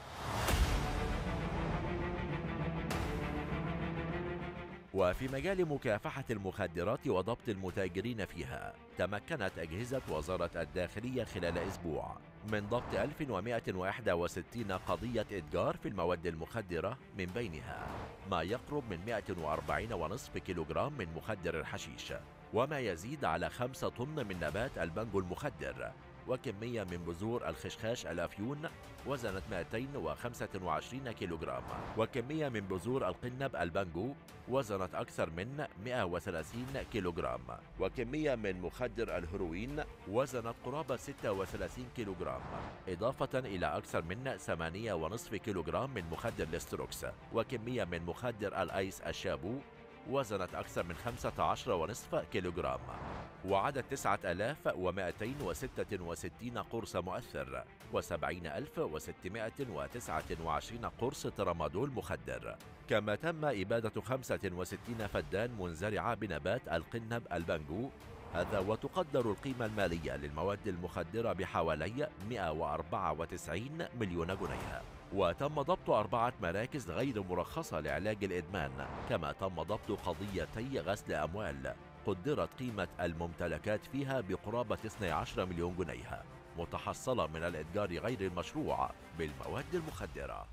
وفي مجال مكافحة المخدرات وضبط المتاجرين فيها، تمكنت أجهزة وزارة الداخلية خلال أسبوع من ضبط ألف ومائة وواحد وستين قضية إتجار في المواد المخدرة، من بينها ما يقرب من مائة وأربعين ونصف كيلوغرام من مخدر الحشيش، وما يزيد على خمسة طن من نبات البنجو المخدر، وكمية من بذور الخشخاش الأفيون وزنت مائتين وخمسة وعشرين كيلوغرام، وكمية من بذور القنب البنجو وزنت أكثر من مائة وثلاثين كيلوغرام، وكمية من مخدر الهيروين وزنت قرابة ستة وثلاثين كيلوغرام، إضافة إلى أكثر من ثمانية ونصف كيلوغرام من مخدر الاستروكس، وكمية من مخدر الأيس الشابو وزنت أكثر من خمسة عشر ونصف كيلوغرام، وعدد تسعة آلاف ومائتين وستة وستين قرص مؤثر وسبعين ألف وستمائة وتسعة وعشرين قرص ترامادول مخدر، كما تم إبادة خمسة وستين فدان منزرعة بنبات القنب البنجو هذا، وتقدر القيمة المالية للمواد المخدرة بحوالي مائة وأربعة وتسعين مليون جنيه. وتم ضبط أربعة مراكز غير مرخصة لعلاج الإدمان، كما تم ضبط قضيتي غسل أموال قدرت قيمة الممتلكات فيها بقرابة اثني عشر مليون جنيه متحصلة من الإتجار غير المشروع بالمواد المخدرة.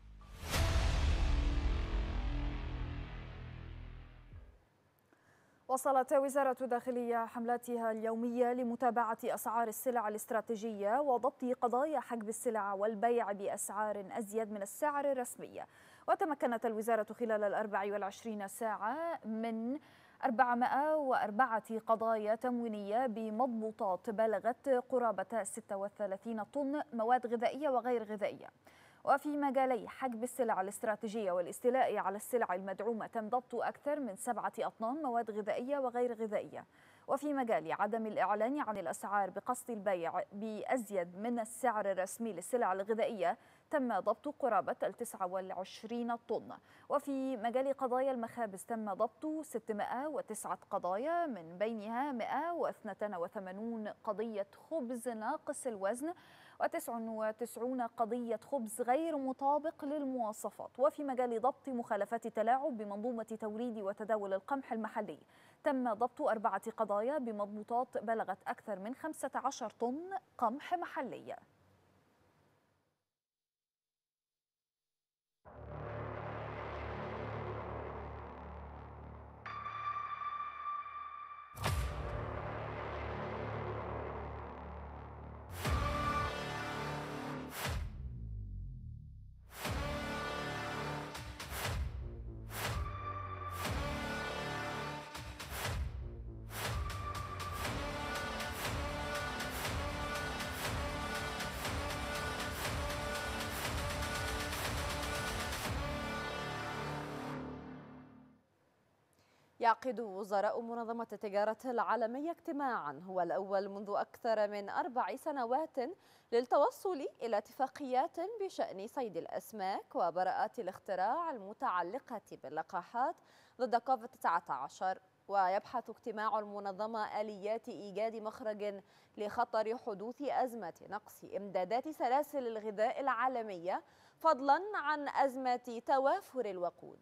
وصلت وزارة الداخلية حملاتها اليومية لمتابعة أسعار السلع الاستراتيجية وضبط قضايا حجب السلع والبيع بأسعار أزيد من السعر الرسمي. وتمكنت الوزارة خلال الأربع والعشرين ساعة من أربعمائة وأربعة قضايا تموينية بمضبوطات بلغت قرابة ستة وثلاثين طن مواد غذائية وغير غذائية. وفي مجالي حجب السلع الاستراتيجية والاستيلاء على السلع المدعومة تم ضبط أكثر من سبعة أطنان مواد غذائية وغير غذائية. وفي مجال عدم الإعلان عن الأسعار بقصد البيع بأزيد من السعر الرسمي للسلع الغذائية تم ضبط قرابة تسعة وعشرين طن. وفي مجال قضايا المخابز تم ضبط ستمائة وتسعة قضايا، من بينها مائة واثنين وثمانين قضية خبز ناقص الوزن وتسعة وتسعين قضية خبز غير مطابق للمواصفات. وفي مجال ضبط مخالفات تلاعب بمنظومة توريد وتداول القمح المحلي تم ضبط أربعة قضايا بمضبوطات بلغت أكثر من خمسة عشر طن قمح محلي. يعقد وزراء منظمة التجارة العالمية اجتماعا هو الأول منذ أكثر من أربع سنوات للتوصل إلى اتفاقيات بشأن صيد الأسماك وبراءات الاختراع المتعلقة باللقاحات ضد كوفيد تسعة عشر. ويبحث اجتماع المنظمة آليات إيجاد مخرج لخطر حدوث أزمة نقص إمدادات سلاسل الغذاء العالمية فضلا عن أزمة توافر الوقود.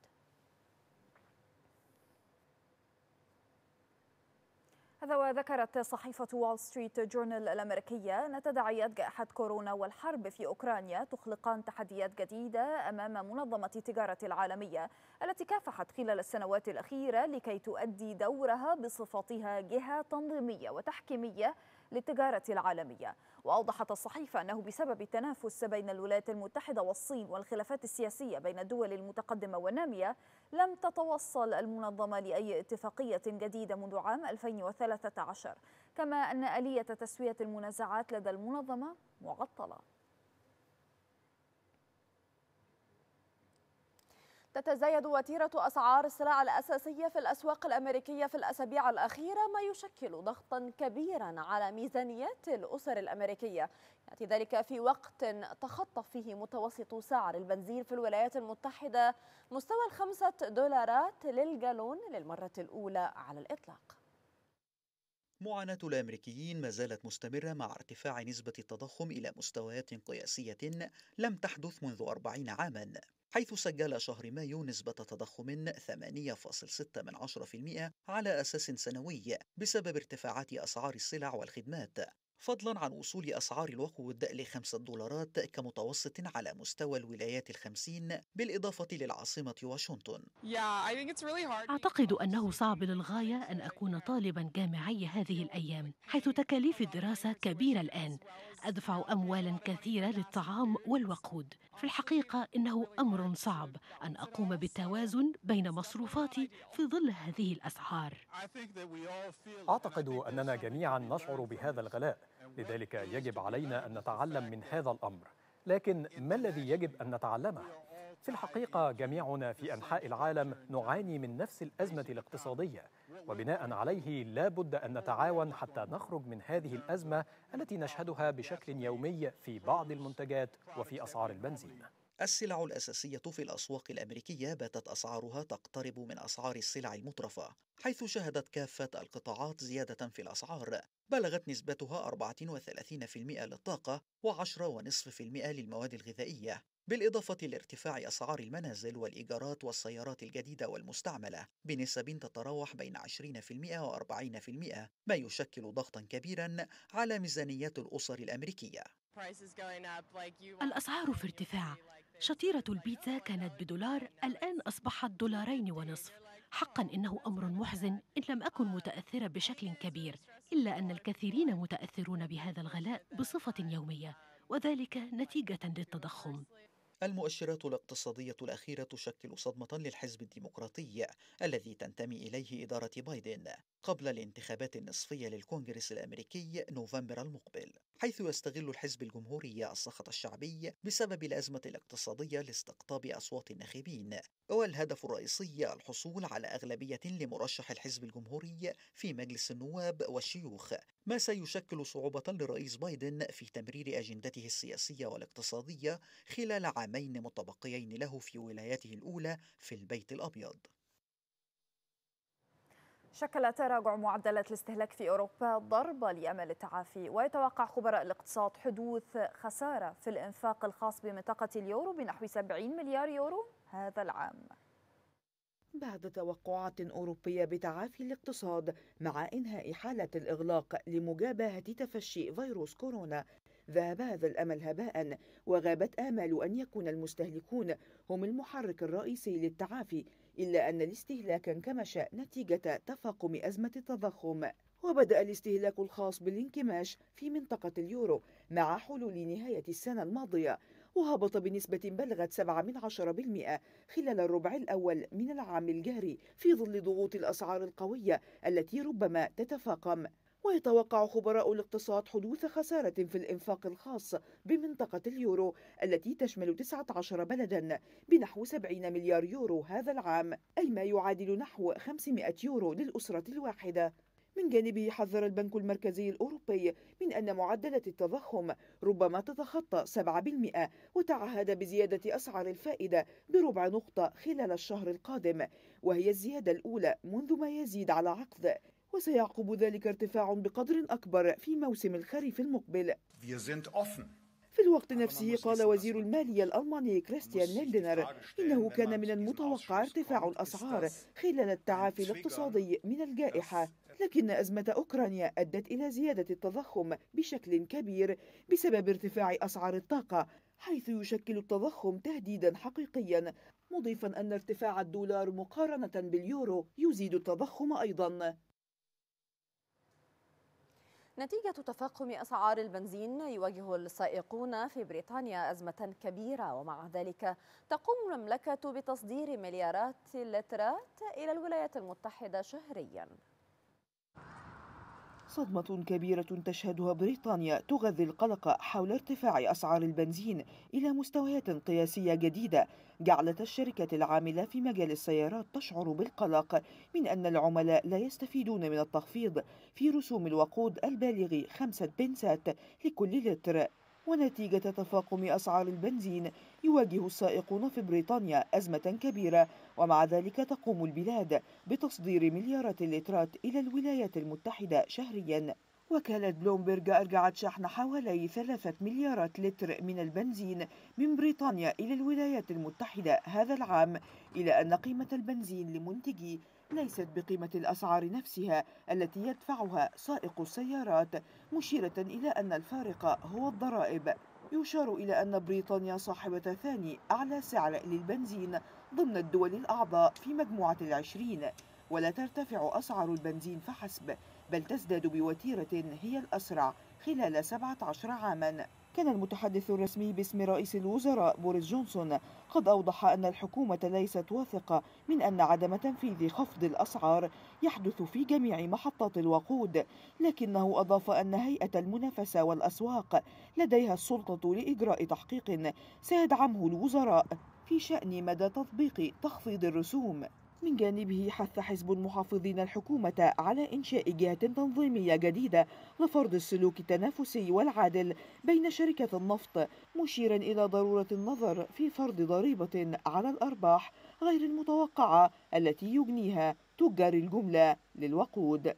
هذا وذكرت صحيفة وول ستريت جورنال الأمريكية أن تداعيات جائحة كورونا والحرب في أوكرانيا تخلقان تحديات جديدة أمام منظمة التجارة العالمية التي كافحت خلال السنوات الأخيرة لكي تؤدي دورها بصفتها جهة تنظيمية وتحكيمية للتجارة العالمية. وأوضحت الصحيفة أنه بسبب التنافس بين الولايات المتحدة والصين والخلافات السياسية بين الدول المتقدمة والنامية لم تتوصل المنظمة لأي اتفاقية جديدة منذ عام ألفين وثلاثة عشر، كما أن آلية تسوية المنازعات لدى المنظمة معطلة. تتزايد وتيرة أسعار السلع الأساسية في الأسواق الأمريكية في الأسابيع الأخيرة، ما يشكل ضغطا كبيرا على ميزانيات الأسر الأمريكية. يأتي ذلك في وقت تخطى فيه متوسط سعر البنزين في الولايات المتحدة مستوى الخمسة دولارات للجالون للمرة الأولى على الإطلاق. معاناة الأمريكيين ما زالت مستمرة مع ارتفاع نسبة التضخم إلى مستويات قياسية لم تحدث منذ أربعين عاما، حيث سجل شهر مايو نسبة تضخم ثمانية فاصلة ستة بالمئة على أساس سنوي بسبب ارتفاعات أسعار السلع والخدمات، فضلا عن وصول أسعار الوقود لخمسة دولارات كمتوسط على مستوى الولايات الخمسين بالإضافة للعاصمة واشنطن. أعتقد أنه صعب للغاية أن أكون طالبا جامعي هذه الأيام، حيث تكاليف الدراسة كبيرة الآن. أدفع أموالا كثيرة للطعام والوقود. في الحقيقة إنه أمر صعب أن أقوم بالتوازن بين مصروفاتي في ظل هذه الأسعار. أعتقد أننا جميعا نشعر بهذا الغلاء، لذلك يجب علينا أن نتعلم من هذا الأمر. لكن ما الذي يجب أن نتعلمه؟ في الحقيقة جميعنا في أنحاء العالم نعاني من نفس الأزمة الاقتصادية، وبناء عليه لا بد أن نتعاون حتى نخرج من هذه الأزمة التي نشهدها بشكل يومي في بعض المنتجات وفي أسعار البنزين. السلع الأساسية في الأسواق الأمريكية باتت أسعارها تقترب من أسعار السلع المترفة، حيث شهدت كافة القطاعات زيادة في الأسعار بلغت نسبتها أربعة وثلاثين بالمئة للطاقة وعشرة فاصلة خمسة بالمئة للمواد الغذائية، بالإضافة لارتفاع أسعار المنازل والإيجارات والسيارات الجديدة والمستعملة بنسب تتراوح بين عشرين بالمئة وأربعين بالمئة، ما يشكل ضغطا كبيرا على ميزانيات الأسر الأمريكية. الأسعار في ارتفاع. شطيرة البيتزا كانت بدولار، الآن أصبحت دولارين ونصف. حقا إنه أمر محزن إن لم أكن متأثرة بشكل كبير، إلا أن الكثيرين متأثرون بهذا الغلاء بصفة يومية، وذلك نتيجة للتضخم. المؤشرات الاقتصادية الأخيرة تشكل صدمة للحزب الديمقراطي الذي تنتمي إليه إدارة بايدن قبل الانتخابات النصفية للكونغرس الأمريكي نوفمبر المقبل، حيث يستغل الحزب الجمهوري السخط الشعبي بسبب الأزمة الاقتصادية لاستقطاب أصوات الناخبين، والهدف الرئيسي الحصول على أغلبية لمرشح الحزب الجمهوري في مجلس النواب والشيوخ، ما سيشكل صعوبة للرئيس بايدن في تمرير أجندته السياسية والاقتصادية خلال عامين متبقيين له في ولايته الأولى في البيت الأبيض. شكل تراجع معدلات الاستهلاك في أوروبا ضربة لأمل التعافي، ويتوقع خبراء الاقتصاد حدوث خسارة في الإنفاق الخاص بمنطقة اليورو بنحو سبعين مليار يورو هذا العام. بعد توقعات أوروبية بتعافي الاقتصاد مع إنهاء حالة الإغلاق لمجابهة تفشي فيروس كورونا، ذهب هذا الأمل هباء، وغابت آمال أن يكون المستهلكون هم المحرك الرئيسي للتعافي، إلا أن الاستهلاك انكمش نتيجة تفاقم أزمة التضخم. وبدأ الاستهلاك الخاص بالانكماش في منطقة اليورو مع حلول نهاية السنة الماضية، وهبط بنسبة بلغت سبعة من عشرة بالمئة خلال الربع الأول من العام الجاري في ظل ضغوط الأسعار القوية التي ربما تتفاقم. ويتوقع خبراء الاقتصاد حدوث خسارة في الإنفاق الخاص بمنطقة اليورو التي تشمل تسعة عشر بلدا بنحو سبعين مليار يورو هذا العام، أي ما يعادل نحو خمسمائة يورو للأسرة الواحدة. من جانبه حذر البنك المركزي الأوروبي من أن معدلات التضخم ربما تتخطى سبعة بالمئة، وتعهد بزيادة أسعار الفائدة بربع نقطة خلال الشهر القادم، وهي الزيادة الأولى منذ ما يزيد على عقد، وسيعقب ذلك ارتفاع بقدر أكبر في موسم الخريف المقبل. في الوقت نفسه قال وزير المالية الألماني كريستيان ليندنر إنه كان من المتوقع ارتفاع الأسعار خلال التعافي الاقتصادي من الجائحة، لكن أزمة أوكرانيا أدت إلى زيادة التضخم بشكل كبير بسبب ارتفاع أسعار الطاقة، حيث يشكل التضخم تهديدا حقيقيا، مضيفا أن ارتفاع الدولار مقارنة باليورو يزيد التضخم أيضا. نتيجة تفاقم أسعار البنزين يواجه السائقون في بريطانيا أزمة كبيرة، ومع ذلك تقوم المملكة بتصدير مليارات اللترات إلى الولايات المتحدة شهرياً. صدمة كبيرة تشهدها بريطانيا تغذي القلق حول ارتفاع أسعار البنزين إلى مستويات قياسية جديدة، جعلت الشركة العاملة في مجال السيارات تشعر بالقلق من أن العملاء لا يستفيدون من التخفيض في رسوم الوقود البالغ خمسة بنسات لكل لتر. ونتيجة تفاقم أسعار البنزين يواجه السائقون في بريطانيا أزمة كبيرة، ومع ذلك تقوم البلاد بتصدير مليارات اللترات إلى الولايات المتحدة شهريا. وكالة بلومبرغ أرجعت شحن حوالي ثلاثة مليارات لتر من البنزين من بريطانيا إلى الولايات المتحدة هذا العام، إلى أن قيمة البنزين لمنتجي ليست بقيمة الأسعار نفسها التي يدفعها سائق السيارات، مشيرة إلى أن الفارق هو الضرائب. يشار إلى أن بريطانيا صاحبة ثاني أعلى سعر للبنزين ضمن الدول الأعضاء في مجموعة العشرين، ولا ترتفع أسعار البنزين فحسب، بل تزداد بوتيرة هي الأسرع خلال سبعة عشر عاما. كان المتحدث الرسمي باسم رئيس الوزراء بوريس جونسون قد أوضح أن الحكومة ليست واثقة من أن عدم تنفيذ خفض الأسعار يحدث في جميع محطات الوقود، لكنه أضاف أن هيئة المنافسة والأسواق لديها السلطة لإجراء تحقيق سيدعمه الوزراء في شأن مدى تطبيق تخفيض الرسوم. من جانبه حث حزب المحافظين الحكومة على إنشاء جهة تنظيمية جديدة لفرض السلوك التنافسي والعادل بين شركة النفط، مشيرا إلى ضرورة النظر في فرض ضريبة على الأرباح غير المتوقعة التي يجنيها تجار الجملة للوقود.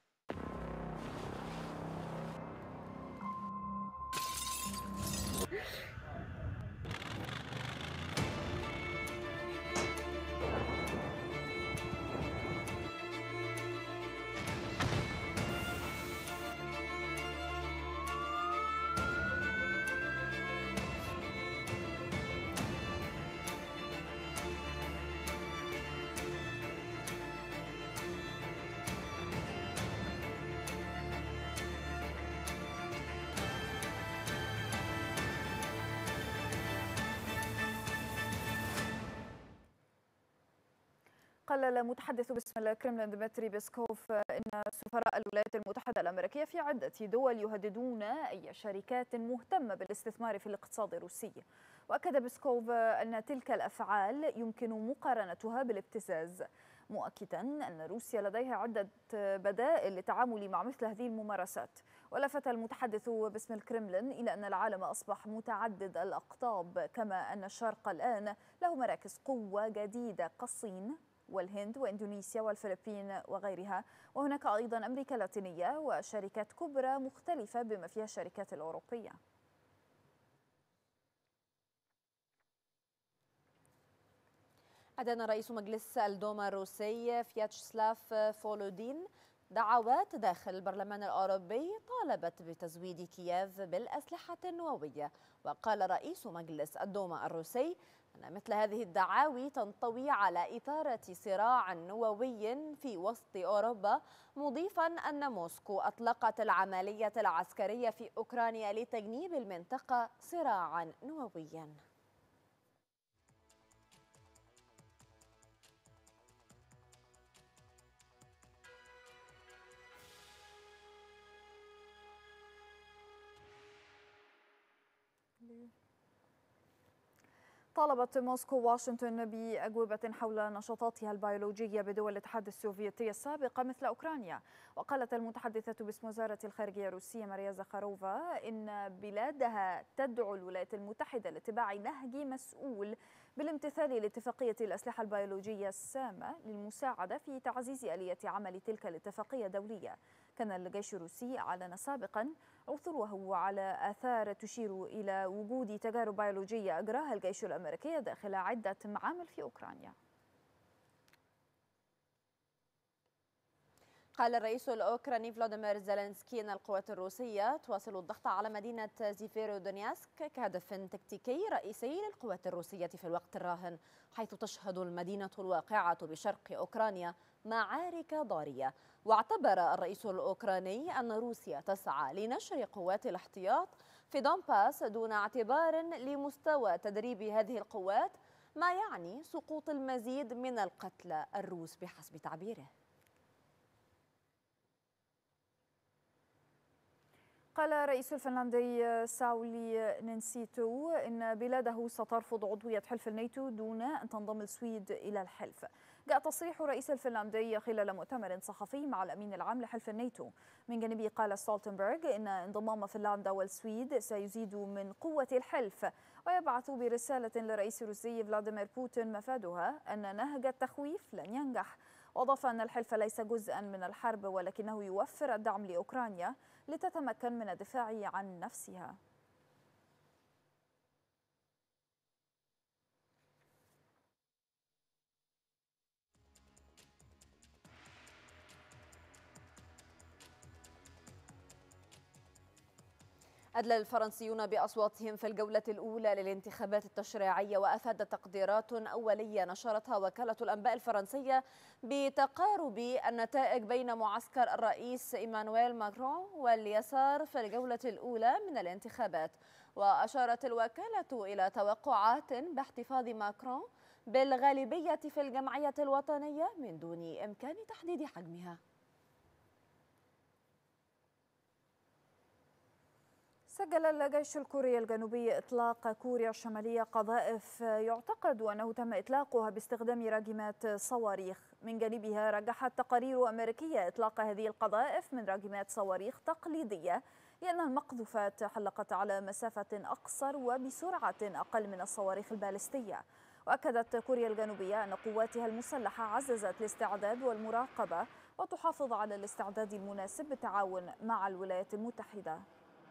قال المتحدث باسم الكرملين ديمتري بيسكوف إن سفراء الولايات المتحدة الأمريكية في عدة دول يهددون أي شركات مهتمة بالاستثمار في الاقتصاد الروسي. وأكد بيسكوف أن تلك الأفعال يمكن مقارنتها بالابتزاز، مؤكدا أن روسيا لديها عدة بدائل للتعامل مع مثل هذه الممارسات. ولفت المتحدث باسم الكرملين إلى أن العالم أصبح متعدد الأقطاب، كما أن الشرق الآن له مراكز قوة جديدة كالصين والهند وإندونيسيا والفلبين وغيرها، وهناك أيضا أمريكا اللاتينية وشركات كبرى مختلفة بما فيها الشركات الأوروبية. أدان رئيس مجلس الدوما الروسي فياتشسلاف فولودين دعوات داخل البرلمان الأوروبي طالبت بتزويد كييف بالأسلحة النووية. وقال رئيس مجلس الدوما الروسي أن مثل هذه الدعاوي تنطوي على إثارة صراع نووي في وسط أوروبا، مضيفا أن موسكو أطلقت العملية العسكرية في أوكرانيا لتجنيب المنطقة صراعا نوويا. طالبت موسكو واشنطن بأجوبة حول نشاطاتها البيولوجية بدول الاتحاد السوفيتي السابقة مثل أوكرانيا. وقالت المتحدثة باسم وزارة الخارجية الروسية ماريا زخاروفا إن بلادها تدعو الولايات المتحدة لاتباع نهج مسؤول بالامتثال لاتفاقية الأسلحة البيولوجية السامة للمساعدة في تعزيز آلية عمل تلك الاتفاقية الدولية. كان الجيش الروسي أعلن سابقا عثوره على آثار تشير إلى وجود تجارب بيولوجية أجراها الجيش الأمريكي داخل عدة معامل في أوكرانيا. قال الرئيس الأوكراني فلاديمير زيلينسكي أن القوات الروسية تواصل الضغط على مدينة زيفيرودونيسك كهدف تكتيكي رئيسي للقوات الروسية في الوقت الراهن، حيث تشهد المدينة الواقعة بشرق أوكرانيا معارك ضارية. واعتبر الرئيس الأوكراني أن روسيا تسعى لنشر قوات الاحتياط في دونباس دون اعتبار لمستوى تدريب هذه القوات، ما يعني سقوط المزيد من القتلى الروس بحسب تعبيره. قال الرئيس الفنلندي ساولي نينسيتو إن بلاده سترفض عضوية حلف الناتو دون أن تنضم السويد إلى الحلف. جاء تصريح الرئيس الفنلندي خلال مؤتمر صحفي مع الأمين العام لحلف الناتو. من جانبه قال ستولتنبرغ إن انضمام فنلندا والسويد سيزيد من قوة الحلف، ويبعث برسالة للرئيس الروسي فلاديمير بوتين مفادها أن نهج التخويف لن ينجح. وأضاف أن الحلف ليس جزءا من الحرب، ولكنه يوفر الدعم لأوكرانيا لتتمكن من الدفاع عن نفسها. أدلى الفرنسيون بأصواتهم في الجولة الأولى للانتخابات التشريعية، وأفادت تقديرات أولية نشرتها وكالة الأنباء الفرنسية بتقارب النتائج بين معسكر الرئيس إيمانويل ماكرون واليسار في الجولة الأولى من الانتخابات. وأشارت الوكالة إلى توقعات باحتفاظ ماكرون بالغالبية في الجمعية الوطنية من دون إمكان تحديد حجمها. سجل الجيش الكوري الجنوبي إطلاق كوريا الشمالية قذائف يعتقد أنه تم إطلاقها باستخدام راجمات صواريخ. من جانبها رجحت تقارير أمريكية إطلاق هذه القذائف من راجمات صواريخ تقليدية، لأن المقذوفات حلقت على مسافة أقصر وبسرعة أقل من الصواريخ البالستية. وأكدت كوريا الجنوبية أن قواتها المسلحة عززت الاستعداد والمراقبة وتحافظ على الاستعداد المناسب بالتعاون مع الولايات المتحدة.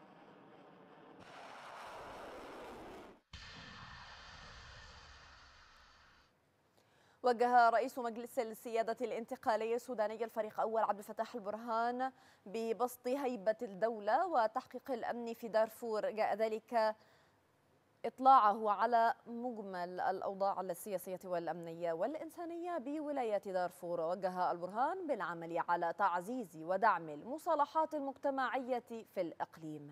وجه رئيس مجلس السيادة الانتقالي السوداني الفريق أول عبد الفتاح البرهان ببسط هيبة الدولة وتحقيق الأمن في دارفور. جاء ذلك إطلاعه على مجمل الأوضاع السياسية والأمنية والإنسانية بولاية دارفور. وجه البرهان بالعمل على تعزيز ودعم المصالحات المجتمعية في الإقليم.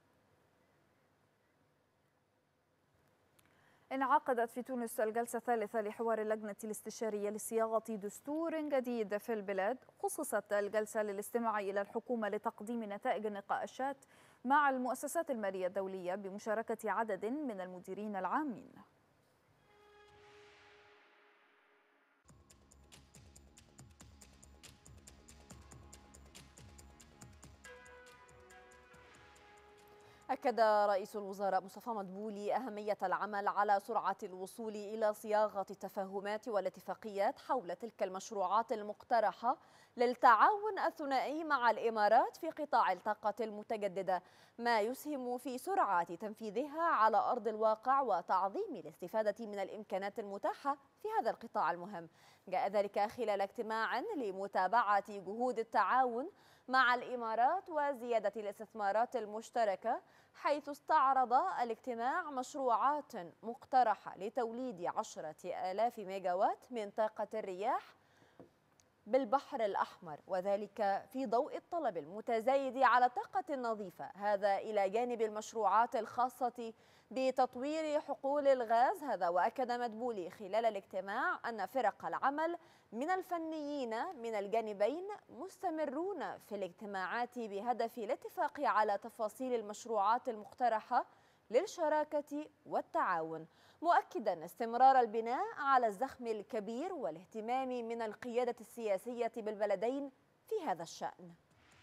انعقدت في تونس الجلسة الثالثة لحوار اللجنة الاستشارية لصياغة دستور جديد في البلاد. خصصت الجلسة للاستماع إلى الحكومة لتقديم نتائج النقاشات مع المؤسسات المالية الدولية بمشاركة عدد من المديرين العامين. أكد رئيس الوزراء مصطفى مدبولي أهمية العمل على سرعة الوصول إلى صياغة التفاهمات والاتفاقيات حول تلك المشروعات المقترحة للتعاون الثنائي مع الإمارات في قطاع الطاقة المتجددة، ما يسهم في سرعة تنفيذها على أرض الواقع وتعظيم الاستفادة من الإمكانات المتاحة في هذا القطاع المهم. جاء ذلك خلال اجتماع لمتابعة جهود التعاون مع الإمارات وزيادة الاستثمارات المشتركة، حيث استعرض الاجتماع مشروعات مقترحة لتوليد عشرة آلاف ميجاوات من طاقة الرياح بالبحر الأحمر، وذلك في ضوء الطلب المتزايد على الطاقة النظيفة، هذا إلى جانب المشروعات الخاصة بتطوير حقول الغاز. هذا وأكد مدبولي خلال الاجتماع أن فرق العمل من الفنيين من الجانبين مستمرون في الاجتماعات بهدف الاتفاق على تفاصيل المشروعات المقترحة للشراكة والتعاون، مؤكدا استمرار البناء على الزخم الكبير والاهتمام من القيادة السياسية بالبلدين في هذا الشأن.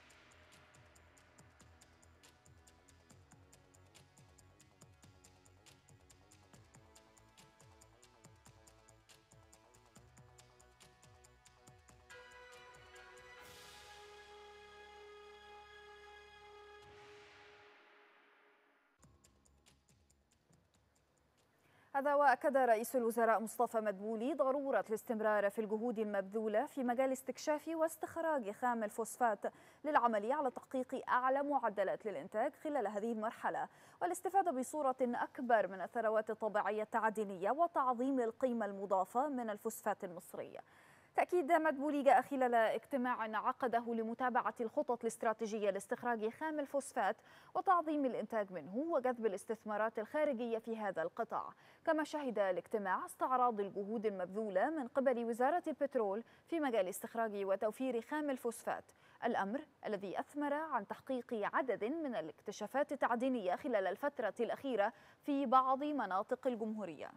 هذا وأكد رئيس الوزراء مصطفى مدبولي ضرورة الاستمرار في الجهود المبذولة في مجال استكشاف واستخراج خام الفوسفات للعمل على تحقيق أعلى معدلات للإنتاج خلال هذه المرحلة، والاستفادة بصورة أكبر من الثروات الطبيعية التعدينية وتعظيم القيمة المضافة من الفوسفات المصرية. تأكيد مدبولي جاء خلال اجتماع عقده لمتابعة الخطط الاستراتيجية لاستخراج خام الفوسفات وتعظيم الإنتاج منه وجذب الاستثمارات الخارجية في هذا القطاع. كما شهد الاجتماع استعراض الجهود المبذولة من قبل وزارة البترول في مجال استخراج وتوفير خام الفوسفات، الأمر الذي أثمر عن تحقيق عدد من الاكتشافات التعدينية خلال الفترة الأخيرة في بعض مناطق الجمهورية.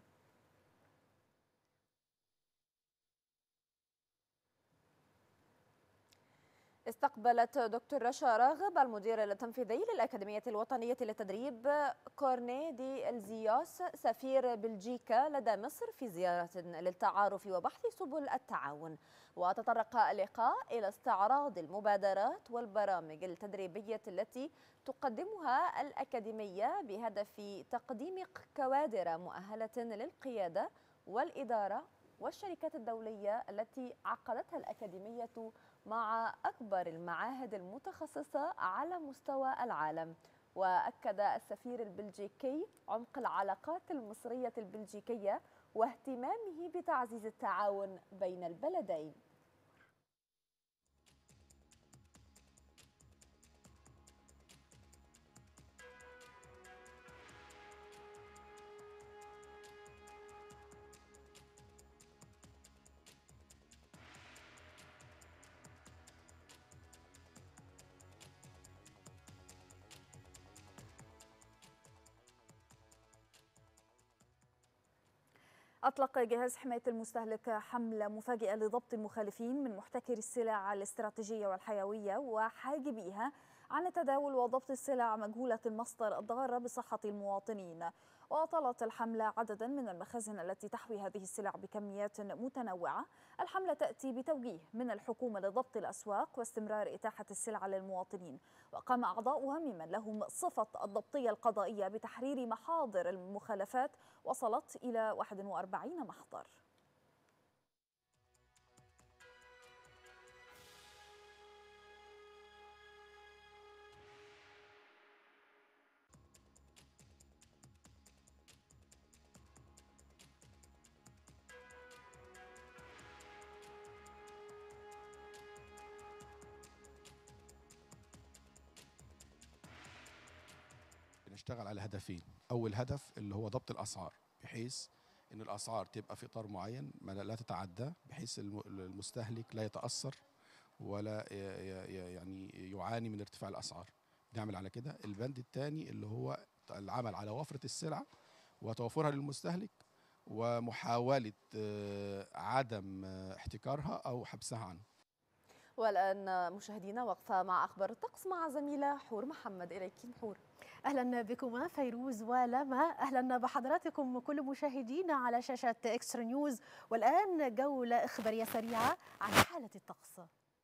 استقبلت دكتور رشا راغب المدير التنفيذي للأكاديمية الوطنية للتدريب كورني دي الزياس سفير بلجيكا لدى مصر في زيارة للتعارف وبحث سبل التعاون. وتطرق اللقاء إلى استعراض المبادرات والبرامج التدريبية التي تقدمها الأكاديمية بهدف تقديم كوادر مؤهلة للقيادة والإدارة والشركات الدولية التي عقدتها الأكاديمية مع أكبر المعاهد المتخصصة على مستوى العالم. وأكد السفير البلجيكي عمق العلاقات المصرية البلجيكية واهتمامه بتعزيز التعاون بين البلدين. أطلق جهاز حماية المستهلك حملة مفاجئة لضبط المخالفين من محتكري السلع الاستراتيجية والحيوية وحاجبيها عن تداول وضبط السلع مجهولة المصدر الضارة بصحة المواطنين. وأطلت الحملة عددا من المخازن التي تحوي هذه السلع بكميات متنوعة. الحملة تأتي بتوجيه من الحكومة لضبط الأسواق واستمرار إتاحة السلع للمواطنين، وقام أعضاؤها ممن لهم صفة الضبطية القضائية بتحرير محاضر المخالفات وصلت إلى واحد وأربعين محضر. بنشتغل على هدفين. أول هدف اللي هو ضبط الأسعار، بحيث إن الأسعار تبقى في إطار معين ما لا تتعدى، بحيث المستهلك لا يتأثر ولا يعني يعاني من ارتفاع الأسعار. نعمل على كده. البند الثاني اللي هو العمل على وفرة السلع وتوفرها للمستهلك ومحاولة عدم احتكارها أو حبسها عنه. والآن مشاهدينا وقفة مع أخبار الطقس مع زميلة حور محمد. إليك حور. أهلا بكما فيروز ولما، أهلا بحضراتكم كل مشاهدينا على شاشة إكسترا نيوز. والآن جولة إخبارية سريعة عن حالة الطقس.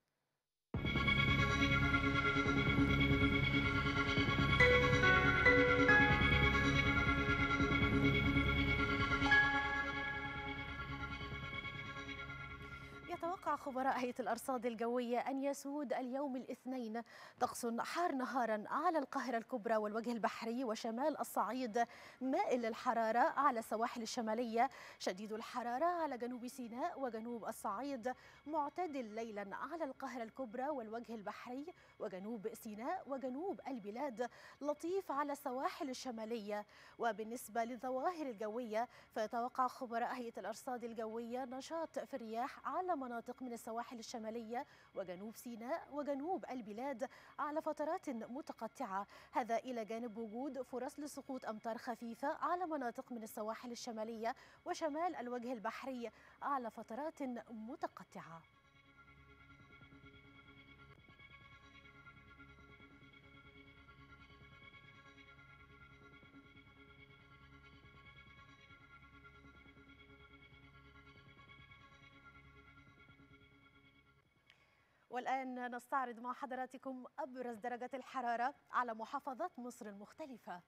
يتوقع خبراء هيئة الأرصاد الجوية أن يسود اليوم الاثنين طقس حار نهارا على القاهرة الكبرى والوجه البحري وشمال الصعيد، مائل للحرارة على السواحل الشمالية، شديد الحرارة على جنوب سيناء وجنوب الصعيد، معتدل ليلا على القاهرة الكبرى والوجه البحري وجنوب سيناء وجنوب البلاد لطيف على السواحل الشمالية. وبالنسبة للظواهر الجوية فيتوقع خبراء هيئة الأرصاد الجوية نشاط في الرياح على مناطق من السواحل الشمالية وجنوب سيناء وجنوب البلاد على فترات متقطعة، هذا إلى جانب وجود فرص لسقوط أمطار خفيفة على مناطق من السواحل الشمالية وشمال الوجه البحري على فترات متقطعة. والآن نستعرض مع حضراتكم أبرز درجات الحرارة على محافظات مصر المختلفة.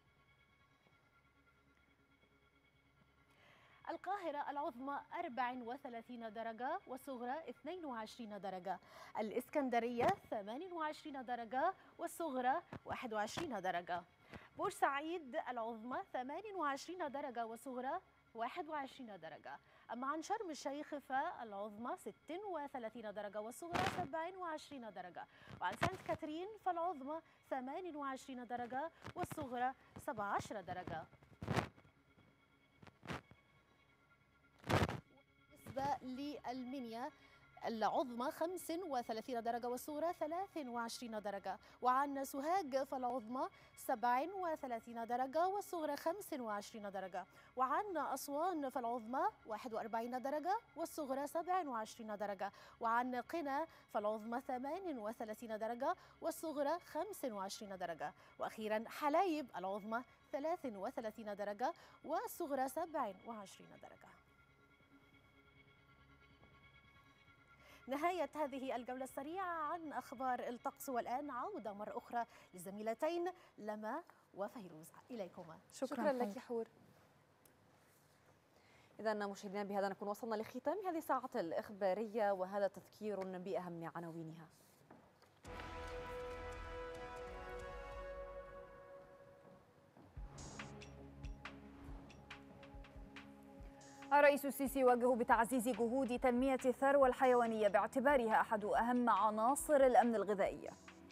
القاهرة العظمى أربع وثلاثين درجة والصغرى اثنين وعشرين درجة، الإسكندرية ثمان وعشرين درجة والصغرى واحد وعشرين درجة، بورسعيد العظمى ثمان وعشرين درجة والصغرى واحد وعشرين درجة. أما عن شرم الشيخ فالعظمى ست وثلاثين درجة والصغرى سبع وعشرين درجة، وعن سانت كاترين فالعظمى ثمان وعشرين درجة والصغرى سبع عشرة درجة. بالنسبة للمنيا العظمى خمس وثلاثين درجة والصغرى ثلاث وعشرين درجة، وعن سوهاج فالعظمى سبع وثلاثين درجة والصغرى خمس وعشرين درجة، وعن أسوان فالعظمى واحد وأربعين درجة والصغرى سبع وعشرين درجة، وعن قنا فالعظمى ثمان وثلاثين درجة والصغرى خمس وعشرين درجة، وأخيرا حلايب العظمى ثلاث وثلاثين درجة والصغرى سبع وعشرين درجة. نهاية هذه الجولة السريعة عن أخبار الطقس، والآن عودة مرة أخرى للزميلتين لما وفيروز، إليكما. شكرا, شكرا لك حور. إذا مشاهدينا بهذا نكون وصلنا لختام هذه الساعة الإخبارية، وهذا تذكير بأهم عناوينها. الرئيس السيسي يوجه بتعزيز جهود تنمية الثروة الحيوانية باعتبارها أحد أهم عناصر الأمن الغذائي.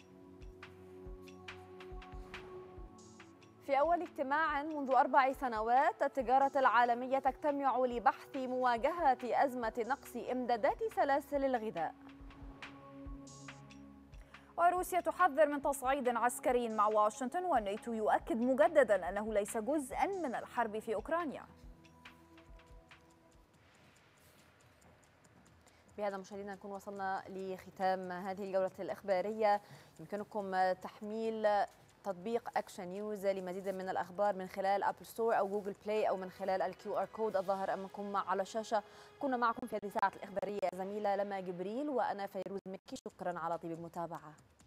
في أول اجتماع منذ أربع سنوات التجارة العالمية تجتمع لبحث مواجهة أزمة نقص إمدادات سلاسل الغذاء. وروسيا تحذر من تصعيد عسكري مع واشنطن، والناتو يؤكد مجددا أنه ليس جزءا من الحرب في أوكرانيا. بهذا مشاهدينا نكون وصلنا لختام هذه الجولة الإخبارية. يمكنكم تحميل تطبيق أكشن نيوز لمزيد من الأخبار من خلال أبل ستور أو جوجل بلاي أو من خلال الكيو آر كود الظاهر أمامكم على الشاشة. كنا معكم في هذه الساعة الإخبارية زميلة لما جبريل وأنا فيروز مكي، شكرا على طيب المتابعة.